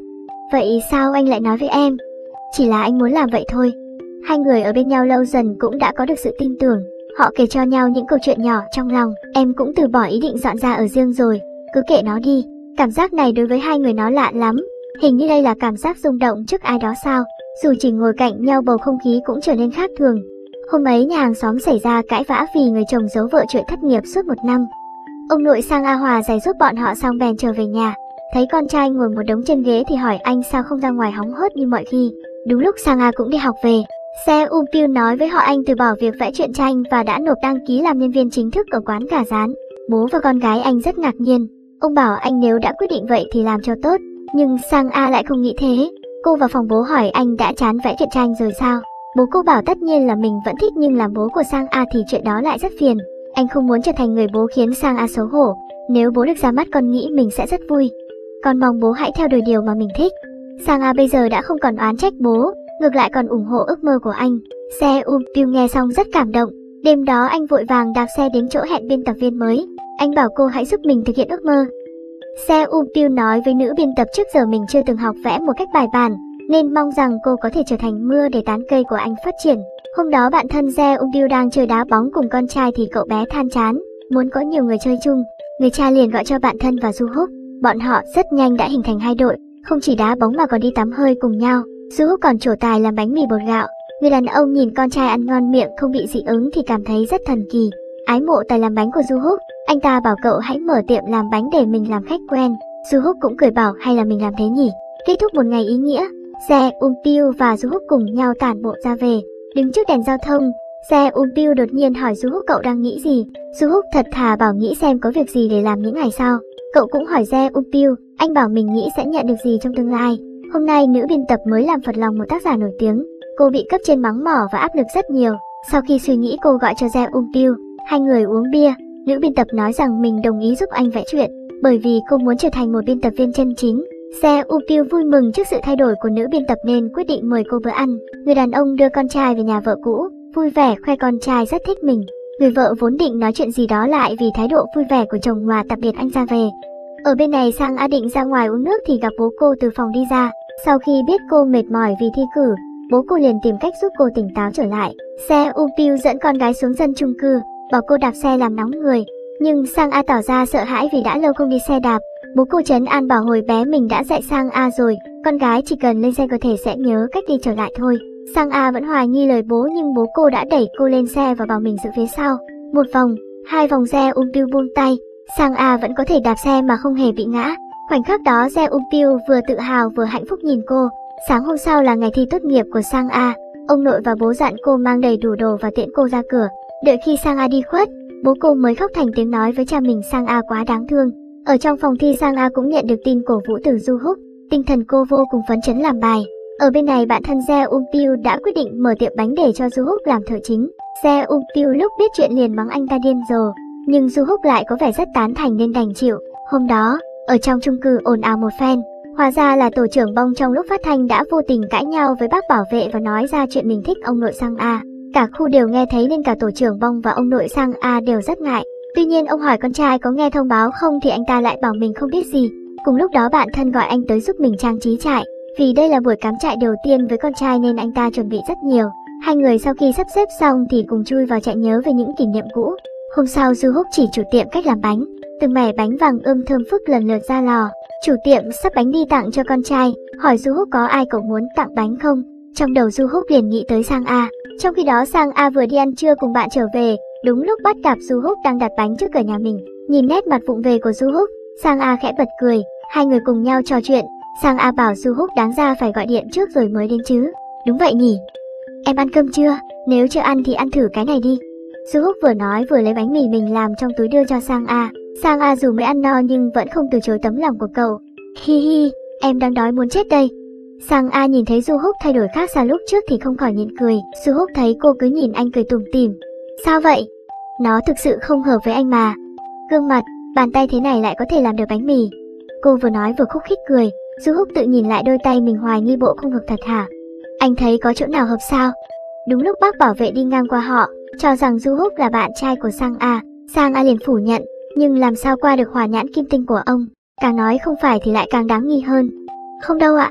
Vậy sao anh lại nói với em? Chỉ là anh muốn làm vậy thôi. Hai người ở bên nhau lâu dần cũng đã có được sự tin tưởng. Họ kể cho nhau những câu chuyện nhỏ trong lòng. Em cũng từ bỏ ý định dọn ra ở riêng rồi. Cứ kệ nó đi. Cảm giác này đối với hai người nó lạ lắm. Hình như đây là cảm giác rung động trước ai đó sao. Dù chỉ ngồi cạnh nhau bầu không khí cũng trở nên khác thường. Hôm ấy nhà hàng xóm xảy ra cãi vã vì người chồng giấu vợ chuyện thất nghiệp suốt một năm. Ông nội sang A hòa giải giúp bọn họ xong bèn trở về nhà. Thấy con trai ngồi một đống trên ghế thì hỏi anh sao không ra ngoài hóng hớt như mọi khi. Đúng lúc Sang A cũng đi học về. Se Um Piu nói với họ anh từ bỏ việc vẽ truyện tranh và đã nộp đăng ký làm nhân viên chính thức ở quán gà rán. Bố và con gái anh rất ngạc nhiên. Ông bảo anh nếu đã quyết định vậy thì làm cho tốt. Nhưng Sang A lại không nghĩ thế. Cô vào phòng bố hỏi anh đã chán vẽ truyện tranh rồi sao. Bố cô bảo tất nhiên là mình vẫn thích nhưng làm bố của Sang A thì chuyện đó lại rất phiền. Anh không muốn trở thành người bố khiến Sang A xấu hổ. Nếu bố được ra mắt con nghĩ mình sẽ rất vui. Con mong bố hãy theo đuổi điều mà mình thích. Sang A bây giờ đã không còn oán trách bố, ngược lại còn ủng hộ ước mơ của anh. Se Um Piu nghe xong rất cảm động. Đêm đó anh vội vàng đạp xe đến chỗ hẹn biên tập viên mới. Anh bảo cô hãy giúp mình thực hiện ước mơ. Se Um Piu nói với nữ biên tập trước giờ mình chưa từng học vẽ một cách bài bản, nên mong rằng cô có thể trở thành mưa để tán cây của anh phát triển. Hôm đó bạn thân Se Um Piu đang chơi đá bóng cùng con trai thì cậu bé than chán, muốn có nhiều người chơi chung. Người cha liền gọi cho bạn thân và Du Húc. Bọn họ rất nhanh đã hình thành hai đội, không chỉ đá bóng mà còn đi tắm hơi cùng nhau. Du Húc còn trổ tài làm bánh mì bột gạo. Người đàn ông nhìn con trai ăn ngon miệng không bị dị ứng thì cảm thấy rất thần kỳ. Ái mộ tài làm bánh của Du Húc, anh ta bảo cậu hãy mở tiệm làm bánh để mình làm khách quen. Du Húc cũng cười bảo hay là mình làm thế nhỉ. Kết thúc một ngày ý nghĩa, Se Um Piu và Du Húc cùng nhau tản bộ ra về. Đứng trước đèn giao thông, Se Um Piu đột nhiên hỏi Du Húc cậu đang nghĩ gì. Du Húc thật thà bảo nghĩ xem có việc gì để làm những ngày sau. Cậu cũng hỏi Se Um Piu, anh bảo mình nghĩ sẽ nhận được gì trong tương lai. Hôm nay nữ biên tập mới làm phật lòng một tác giả nổi tiếng. Cô bị cấp trên mắng mỏ và áp lực rất nhiều. Sau khi suy nghĩ cô gọi cho Se Um Piu, hai người uống bia. Nữ biên tập nói rằng mình đồng ý giúp anh vẽ truyện, bởi vì cô muốn trở thành một biên tập viên chân chính. Se Um Piu vui mừng trước sự thay đổi của nữ biên tập nên quyết định mời cô bữa ăn. Người đàn ông đưa con trai về nhà vợ cũ, vui vẻ khoe con trai rất thích mình. Người vợ vốn định nói chuyện gì đó lại vì thái độ vui vẻ của chồng mà tạm biệt anh ra về. Ở bên này Sang A định ra ngoài uống nước thì gặp bố cô từ phòng đi ra. Sau khi biết cô mệt mỏi vì thi cử, bố cô liền tìm cách giúp cô tỉnh táo trở lại. Se Um Piu dẫn con gái xuống dân chung cư, bảo cô đạp xe làm nóng người. Nhưng Sang A tỏ ra sợ hãi vì đã lâu không đi xe đạp. Bố cô trấn an bảo hồi bé mình đã dạy Sang A rồi, con gái chỉ cần lên xe có thể sẽ nhớ cách đi trở lại thôi. Sang A vẫn hoài nghi lời bố nhưng bố cô đã đẩy cô lên xe và bảo mình giữ phía sau. Một vòng, hai vòng Se Um Piu buông tay. Sang A vẫn có thể đạp xe mà không hề bị ngã. Khoảnh khắc đó Se Um Piu vừa tự hào vừa hạnh phúc nhìn cô. Sáng hôm sau là ngày thi tốt nghiệp của Sang A. Ông nội và bố dặn cô mang đầy đủ đồ và tiễn cô ra cửa. Đợi khi Sang A đi khuất, bố cô mới khóc thành tiếng nói với cha mình Sang A quá đáng thương. Ở trong phòng thi Sang A cũng nhận được tin cổ vũ từ Du Húc. Tinh thần cô vô cùng phấn chấn làm bài. Ở bên này bạn thân Se Um Piu đã quyết định mở tiệm bánh để cho Du Húc làm thợ chính. Se Um Piu lúc biết chuyện liền mắng anh ta điên rồ. Nhưng Du Húc lại có vẻ rất tán thành nên đành chịu. Hôm đó, ở trong chung cư ồn ào một phen. Hóa ra là tổ trưởng Bong trong lúc phát thanh đã vô tình cãi nhau với bác bảo vệ và nói ra chuyện mình thích ông nội Sang A. Cả khu đều nghe thấy nên cả tổ trưởng Bong và ông nội Sang A đều rất ngại. Tuy nhiên ông hỏi con trai có nghe thông báo không thì anh ta lại bảo mình không biết gì. Cùng lúc đó bạn thân gọi anh tới giúp mình trang trí trại. Vì đây là buổi cắm trại đầu tiên với con trai nên anh ta chuẩn bị rất nhiều. Hai người sau khi sắp xếp xong thì cùng chui vào trại nhớ về những kỷ niệm cũ. Hôm sau Du Húc chỉ chủ tiệm cách làm bánh. Từng mẻ bánh vàng ươm thơm phức lần lượt ra lò. Chủ tiệm sắp bánh đi tặng cho con trai, hỏi Du Húc có ai cậu muốn tặng bánh không. Trong đầu Du Húc liền nghĩ tới Sang A. Trong khi đó Sang A vừa đi ăn trưa cùng bạn trở về, đúng lúc bắt gặp Du Húc đang đặt bánh trước cửa nhà mình. Nhìn nét mặt vụng về của Du Húc, Sang A khẽ bật cười. Hai người cùng nhau trò chuyện. Sang A bảo Du Húc đáng ra phải gọi điện trước rồi mới đến chứ. Đúng vậy nhỉ. Em ăn cơm chưa? Nếu chưa ăn thì ăn thử cái này đi. Du Húc vừa nói vừa lấy bánh mì mình làm trong túi đưa cho Sang A. Sang A dù mới ăn no nhưng vẫn không từ chối tấm lòng của cậu. Hi hi, em đang đói muốn chết đây. Sang A nhìn thấy Du Húc thay đổi khác xa lúc trước thì không khỏi nhịn cười. Du Húc thấy cô cứ nhìn anh cười tủm tỉm. Sao vậy? Nó thực sự không hợp với anh mà. Gương mặt, bàn tay thế này lại có thể làm được bánh mì. Cô vừa nói vừa khúc khích cười. Du Húc tự nhìn lại đôi tay mình hoài nghi bộ không hợp thật hả? Anh thấy có chỗ nào hợp sao? Đúng lúc bác bảo vệ đi ngang qua họ, cho rằng Du Húc là bạn trai của Sang A. Sang A liền phủ nhận, nhưng làm sao qua được hỏa nhãn kim tinh của ông. Càng nói không phải thì lại càng đáng nghi hơn. Không đâu ạ,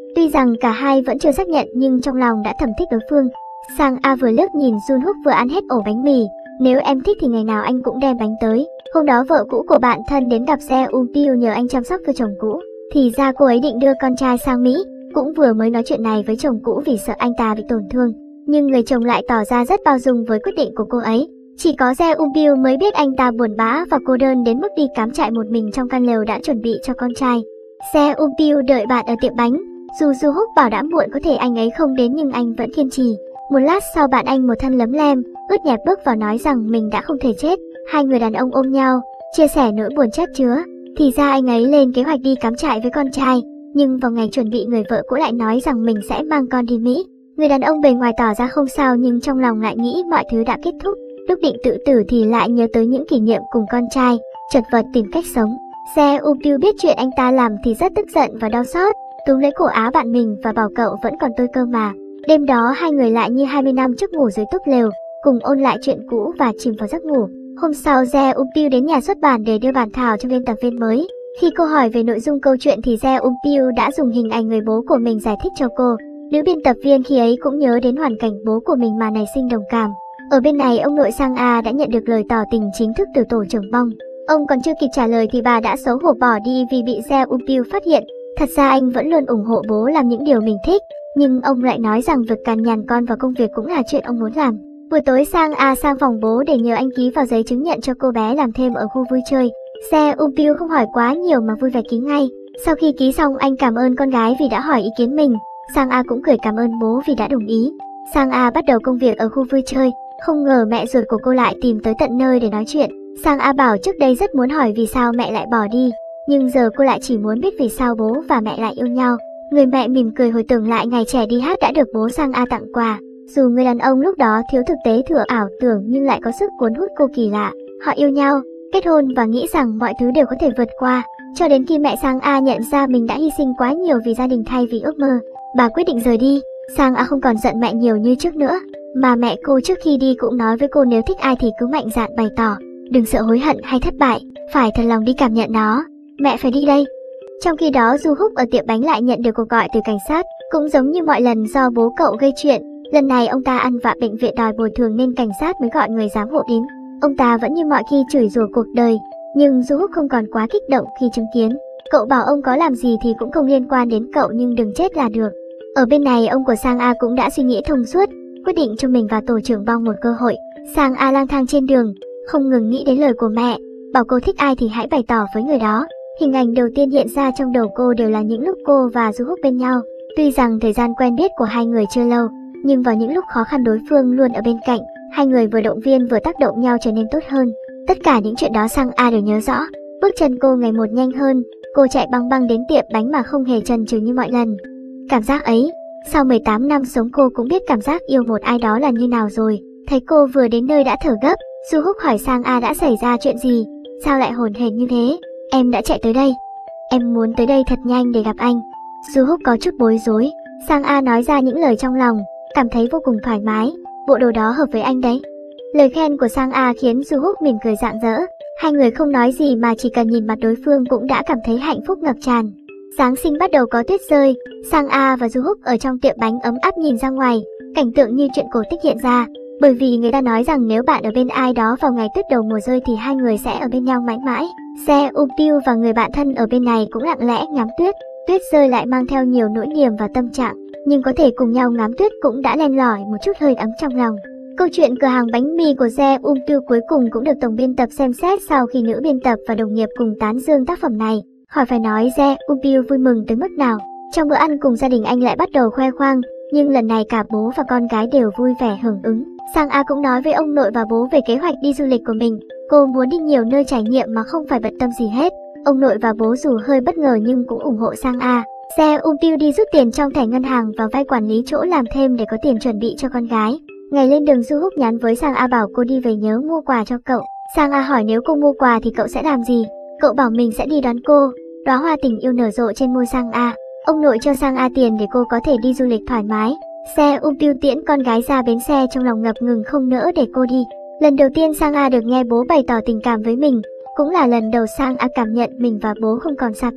Tuy rằng cả hai vẫn chưa xác nhận nhưng trong lòng đã thầm thích đối phương. Sang A vừa liếc nhìn Jun Hook vừa ăn hết ổ bánh mì. Nếu em thích thì ngày nào anh cũng đem bánh tới. Hôm đó vợ cũ của bạn thân đến gặp Se Um Pil nhờ anh chăm sóc cho chồng cũ. Thì ra cô ấy định đưa con trai sang Mỹ. Cũng vừa mới nói chuyện này với chồng cũ vì sợ anh ta bị tổn thương. Nhưng người chồng lại tỏ ra rất bao dung với quyết định của cô ấy. Chỉ có Se Um Pil mới biết anh ta buồn bã và cô đơn đến mức đi cắm trại một mình trong căn lều đã chuẩn bị cho con trai. Se Um Pil đợi bạn ở tiệm bánh. Dù Jun Hook bảo đã muộn có thể anh ấy không đến nhưng anh vẫn kiên trì. Một lát sau bạn anh một thân lấm lem, ướt nhẹp bước vào nói rằng mình đã không thể chết. Hai người đàn ông ôm nhau, chia sẻ nỗi buồn chất chứa. Thì ra anh ấy lên kế hoạch đi cắm trại với con trai. Nhưng vào ngày chuẩn bị người vợ cũ lại nói rằng mình sẽ mang con đi Mỹ. Người đàn ông bề ngoài tỏ ra không sao nhưng trong lòng lại nghĩ mọi thứ đã kết thúc. Lúc định tự tử thì lại nhớ tới những kỷ niệm cùng con trai, chật vật tìm cách sống. Se Um Pil biết chuyện anh ta làm thì rất tức giận và đau xót, túm lấy cổ áo bạn mình và bảo cậu vẫn còn tôi cơ mà. Đêm đó hai người lại như hai mươi năm trước ngủ dưới túp lều, cùng ôn lại chuyện cũ và chìm vào giấc ngủ. Hôm sau Se Um Pil đến nhà xuất bản để đưa bản thảo cho biên tập viên mới. Khi cô hỏi về nội dung câu chuyện thì Se Um Pil đã dùng hình ảnh người bố của mình giải thích cho cô. Nữ biên tập viên khi ấy cũng nhớ đến hoàn cảnh bố của mình mà nảy sinh đồng cảm. Ở bên này ông nội Sang A đã nhận được lời tỏ tình chính thức từ tổ trưởng Bong. Ông còn chưa kịp trả lời thì bà đã xấu hổ bỏ đi vì bị Se Um Pil phát hiện. Thật ra anh vẫn luôn ủng hộ bố làm những điều mình thích, nhưng ông lại nói rằng việc càn nhằn con vào công việc cũng là chuyện ông muốn làm. Buổi tối Sang A sang phòng bố để nhờ anh ký vào giấy chứng nhận cho cô bé làm thêm ở khu vui chơi. Se Um Pil không hỏi quá nhiều mà vui vẻ ký ngay. Sau khi ký xong anh cảm ơn con gái vì đã hỏi ý kiến mình. Sang A cũng cười cảm ơn bố vì đã đồng ý. Sang A bắt đầu công việc ở khu vui chơi. Không ngờ mẹ ruột của cô lại tìm tới tận nơi để nói chuyện. Sang A bảo trước đây rất muốn hỏi vì sao mẹ lại bỏ đi, nhưng giờ cô lại chỉ muốn biết vì sao bố và mẹ lại yêu nhau. Người mẹ mỉm cười hồi tưởng lại ngày trẻ đi hát đã được bố Sang A tặng quà. Dù người đàn ông lúc đó thiếu thực tế thừa ảo tưởng nhưng lại có sức cuốn hút cô kỳ lạ. Họ yêu nhau, kết hôn và nghĩ rằng mọi thứ đều có thể vượt qua. Cho đến khi mẹ Sang A nhận ra mình đã hy sinh quá nhiều vì gia đình thay vì ước mơ, bà quyết định rời đi. Sang A không còn giận mẹ nhiều như trước nữa, mà mẹ cô trước khi đi cũng nói với cô nếu thích ai thì cứ mạnh dạn bày tỏ, đừng sợ hối hận hay thất bại, phải thật lòng đi cảm nhận nó. Mẹ phải đi đây. Trong khi đó Jun Hook ở tiệm bánh lại nhận được cuộc gọi từ cảnh sát, cũng giống như mọi lần do bố cậu gây chuyện. Lần này ông ta ăn vạ bệnh viện đòi bồi thường nên cảnh sát mới gọi người giám hộ đến. Ông ta vẫn như mọi khi chửi rủa cuộc đời, nhưng Jun Hook không còn quá kích động khi chứng kiến. Cậu bảo ông có làm gì thì cũng không liên quan đến cậu nhưng đừng chết là được. Ở bên này ông của Sang A cũng đã suy nghĩ thông suốt, quyết định cho mình và tổ trưởng Bong một cơ hội. Sang A lang thang trên đường, không ngừng nghĩ đến lời của mẹ, bảo cô thích ai thì hãy bày tỏ với người đó. Hình ảnh đầu tiên hiện ra trong đầu cô đều là những lúc cô và Jun Hook bên nhau. Tuy rằng thời gian quen biết của hai người chưa lâu, nhưng vào những lúc khó khăn đối phương luôn ở bên cạnh, hai người vừa động viên vừa tác động nhau trở nên tốt hơn. Tất cả những chuyện đó Sang A đều nhớ rõ. Bước chân cô ngày một nhanh hơn, cô chạy băng băng đến tiệm bánh mà không hề chần chừ như mọi lần. Cảm giác ấy, sau mười tám năm sống cô cũng biết cảm giác yêu một ai đó là như nào rồi. Thấy cô vừa đến nơi đã thở gấp, Jun Hook hỏi Sang A đã xảy ra chuyện gì, sao lại hổn hển như thế. Em đã chạy tới đây. Em muốn tới đây thật nhanh để gặp anh. Jun Hook có chút bối rối. Sang A nói ra những lời trong lòng, cảm thấy vô cùng thoải mái. Bộ đồ đó hợp với anh đấy. Lời khen của Sang A khiến Jun Hook mỉm cười rạng rỡ. Hai người không nói gì mà chỉ cần nhìn mặt đối phương cũng đã cảm thấy hạnh phúc ngập tràn. Giáng sinh bắt đầu có tuyết rơi. Sang A và Jun Hook ở trong tiệm bánh ấm áp nhìn ra ngoài, cảnh tượng như chuyện cổ tích hiện ra. Bởi vì người ta nói rằng nếu bạn ở bên ai đó vào ngày tuyết đầu mùa rơi thì hai người sẽ ở bên nhau mãi mãi. Se Um Pil và người bạn thân ở bên này cũng lặng lẽ ngắm tuyết. Tuyết rơi lại mang theo nhiều nỗi niềm và tâm trạng, nhưng có thể cùng nhau ngắm tuyết cũng đã len lỏi một chút hơi ấm trong lòng. Câu chuyện cửa hàng bánh mì của Se Um Pil cuối cùng cũng được tổng biên tập xem xét sau khi nữ biên tập và đồng nghiệp cùng tán dương tác phẩm này. Khỏi phải nói Se Um Pil vui mừng tới mức nào. Trong bữa ăn cùng gia đình anh lại bắt đầu khoe khoang, nhưng lần này cả bố và con gái đều vui vẻ hưởng ứng. Sang A cũng nói với ông nội và bố về kế hoạch đi du lịch của mình. Cô muốn đi nhiều nơi trải nghiệm mà không phải bận tâm gì hết. Ông nội và bố dù hơi bất ngờ nhưng cũng ủng hộ Sang A. Se Um Pil đi rút tiền trong thẻ ngân hàng và vay quản lý chỗ làm thêm để có tiền chuẩn bị cho con gái. Ngày lên đường Jun Hook nhắn với Sang A bảo cô đi về nhớ mua quà cho cậu. Sang A hỏi nếu cô mua quà thì cậu sẽ làm gì. Cậu bảo mình sẽ đi đón cô. Đóa hoa tình yêu nở rộ trên môi Sang A. Ông nội cho Sang A tiền để cô có thể đi du lịch thoải mái. Se Um Pil tiễn con gái ra bến xe trong lòng ngập ngừng không nỡ để cô đi. Lần đầu tiên Sang A được nghe bố bày tỏ tình cảm với mình, cũng là lần đầu Sang A cảm nhận mình và bố không còn xa cách.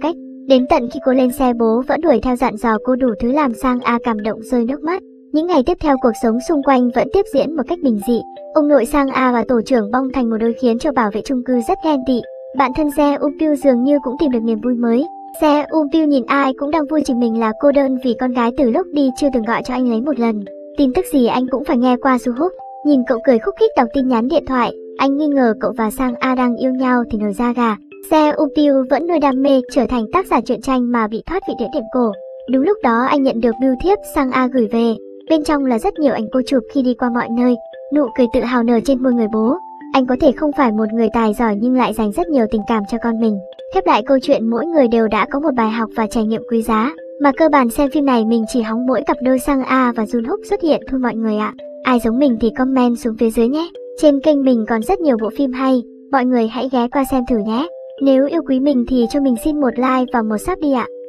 Đến tận khi cô lên xe bố vẫn đuổi theo dặn dò cô đủ thứ làm Sang A cảm động rơi nước mắt. Những ngày tiếp theo cuộc sống xung quanh vẫn tiếp diễn một cách bình dị. Ông nội Sang A và tổ trưởng Bong thành một đôi khiến cho bảo vệ chung cư rất ghen tị. Bạn thân Se Um Pil dường như cũng tìm được niềm vui mới. Se Um Pil nhìn ai cũng đang vui chừng mình là cô đơn vì con gái từ lúc đi chưa từng gọi cho anh lấy một lần. Tin tức gì anh cũng phải nghe qua Suhook. Nhìn cậu cười khúc khích đọc tin nhắn điện thoại, anh nghi ngờ cậu và Sang A đang yêu nhau thì nổi da gà. Se Um Pil vẫn nuôi đam mê trở thành tác giả truyện tranh mà bị thoát vị đĩa điểm cổ. Đúng lúc đó anh nhận được bưu thiếp Sang A gửi về. Bên trong là rất nhiều ảnh cô chụp khi đi qua mọi nơi. Nụ cười tự hào nở trên môi người bố. Anh có thể không phải một người tài giỏi nhưng lại dành rất nhiều tình cảm cho con mình. Khép lại câu chuyện, mỗi người đều đã có một bài học và trải nghiệm quý giá. Mà cơ bản xem phim này mình chỉ hóng mỗi cặp đôi Sang A và Junhook xuất hiện thôi mọi người ạ. Ai giống mình thì comment xuống phía dưới nhé. Trên kênh mình còn rất nhiều bộ phim hay, mọi người hãy ghé qua xem thử nhé. Nếu yêu quý mình thì cho mình xin một like và một sub đi ạ.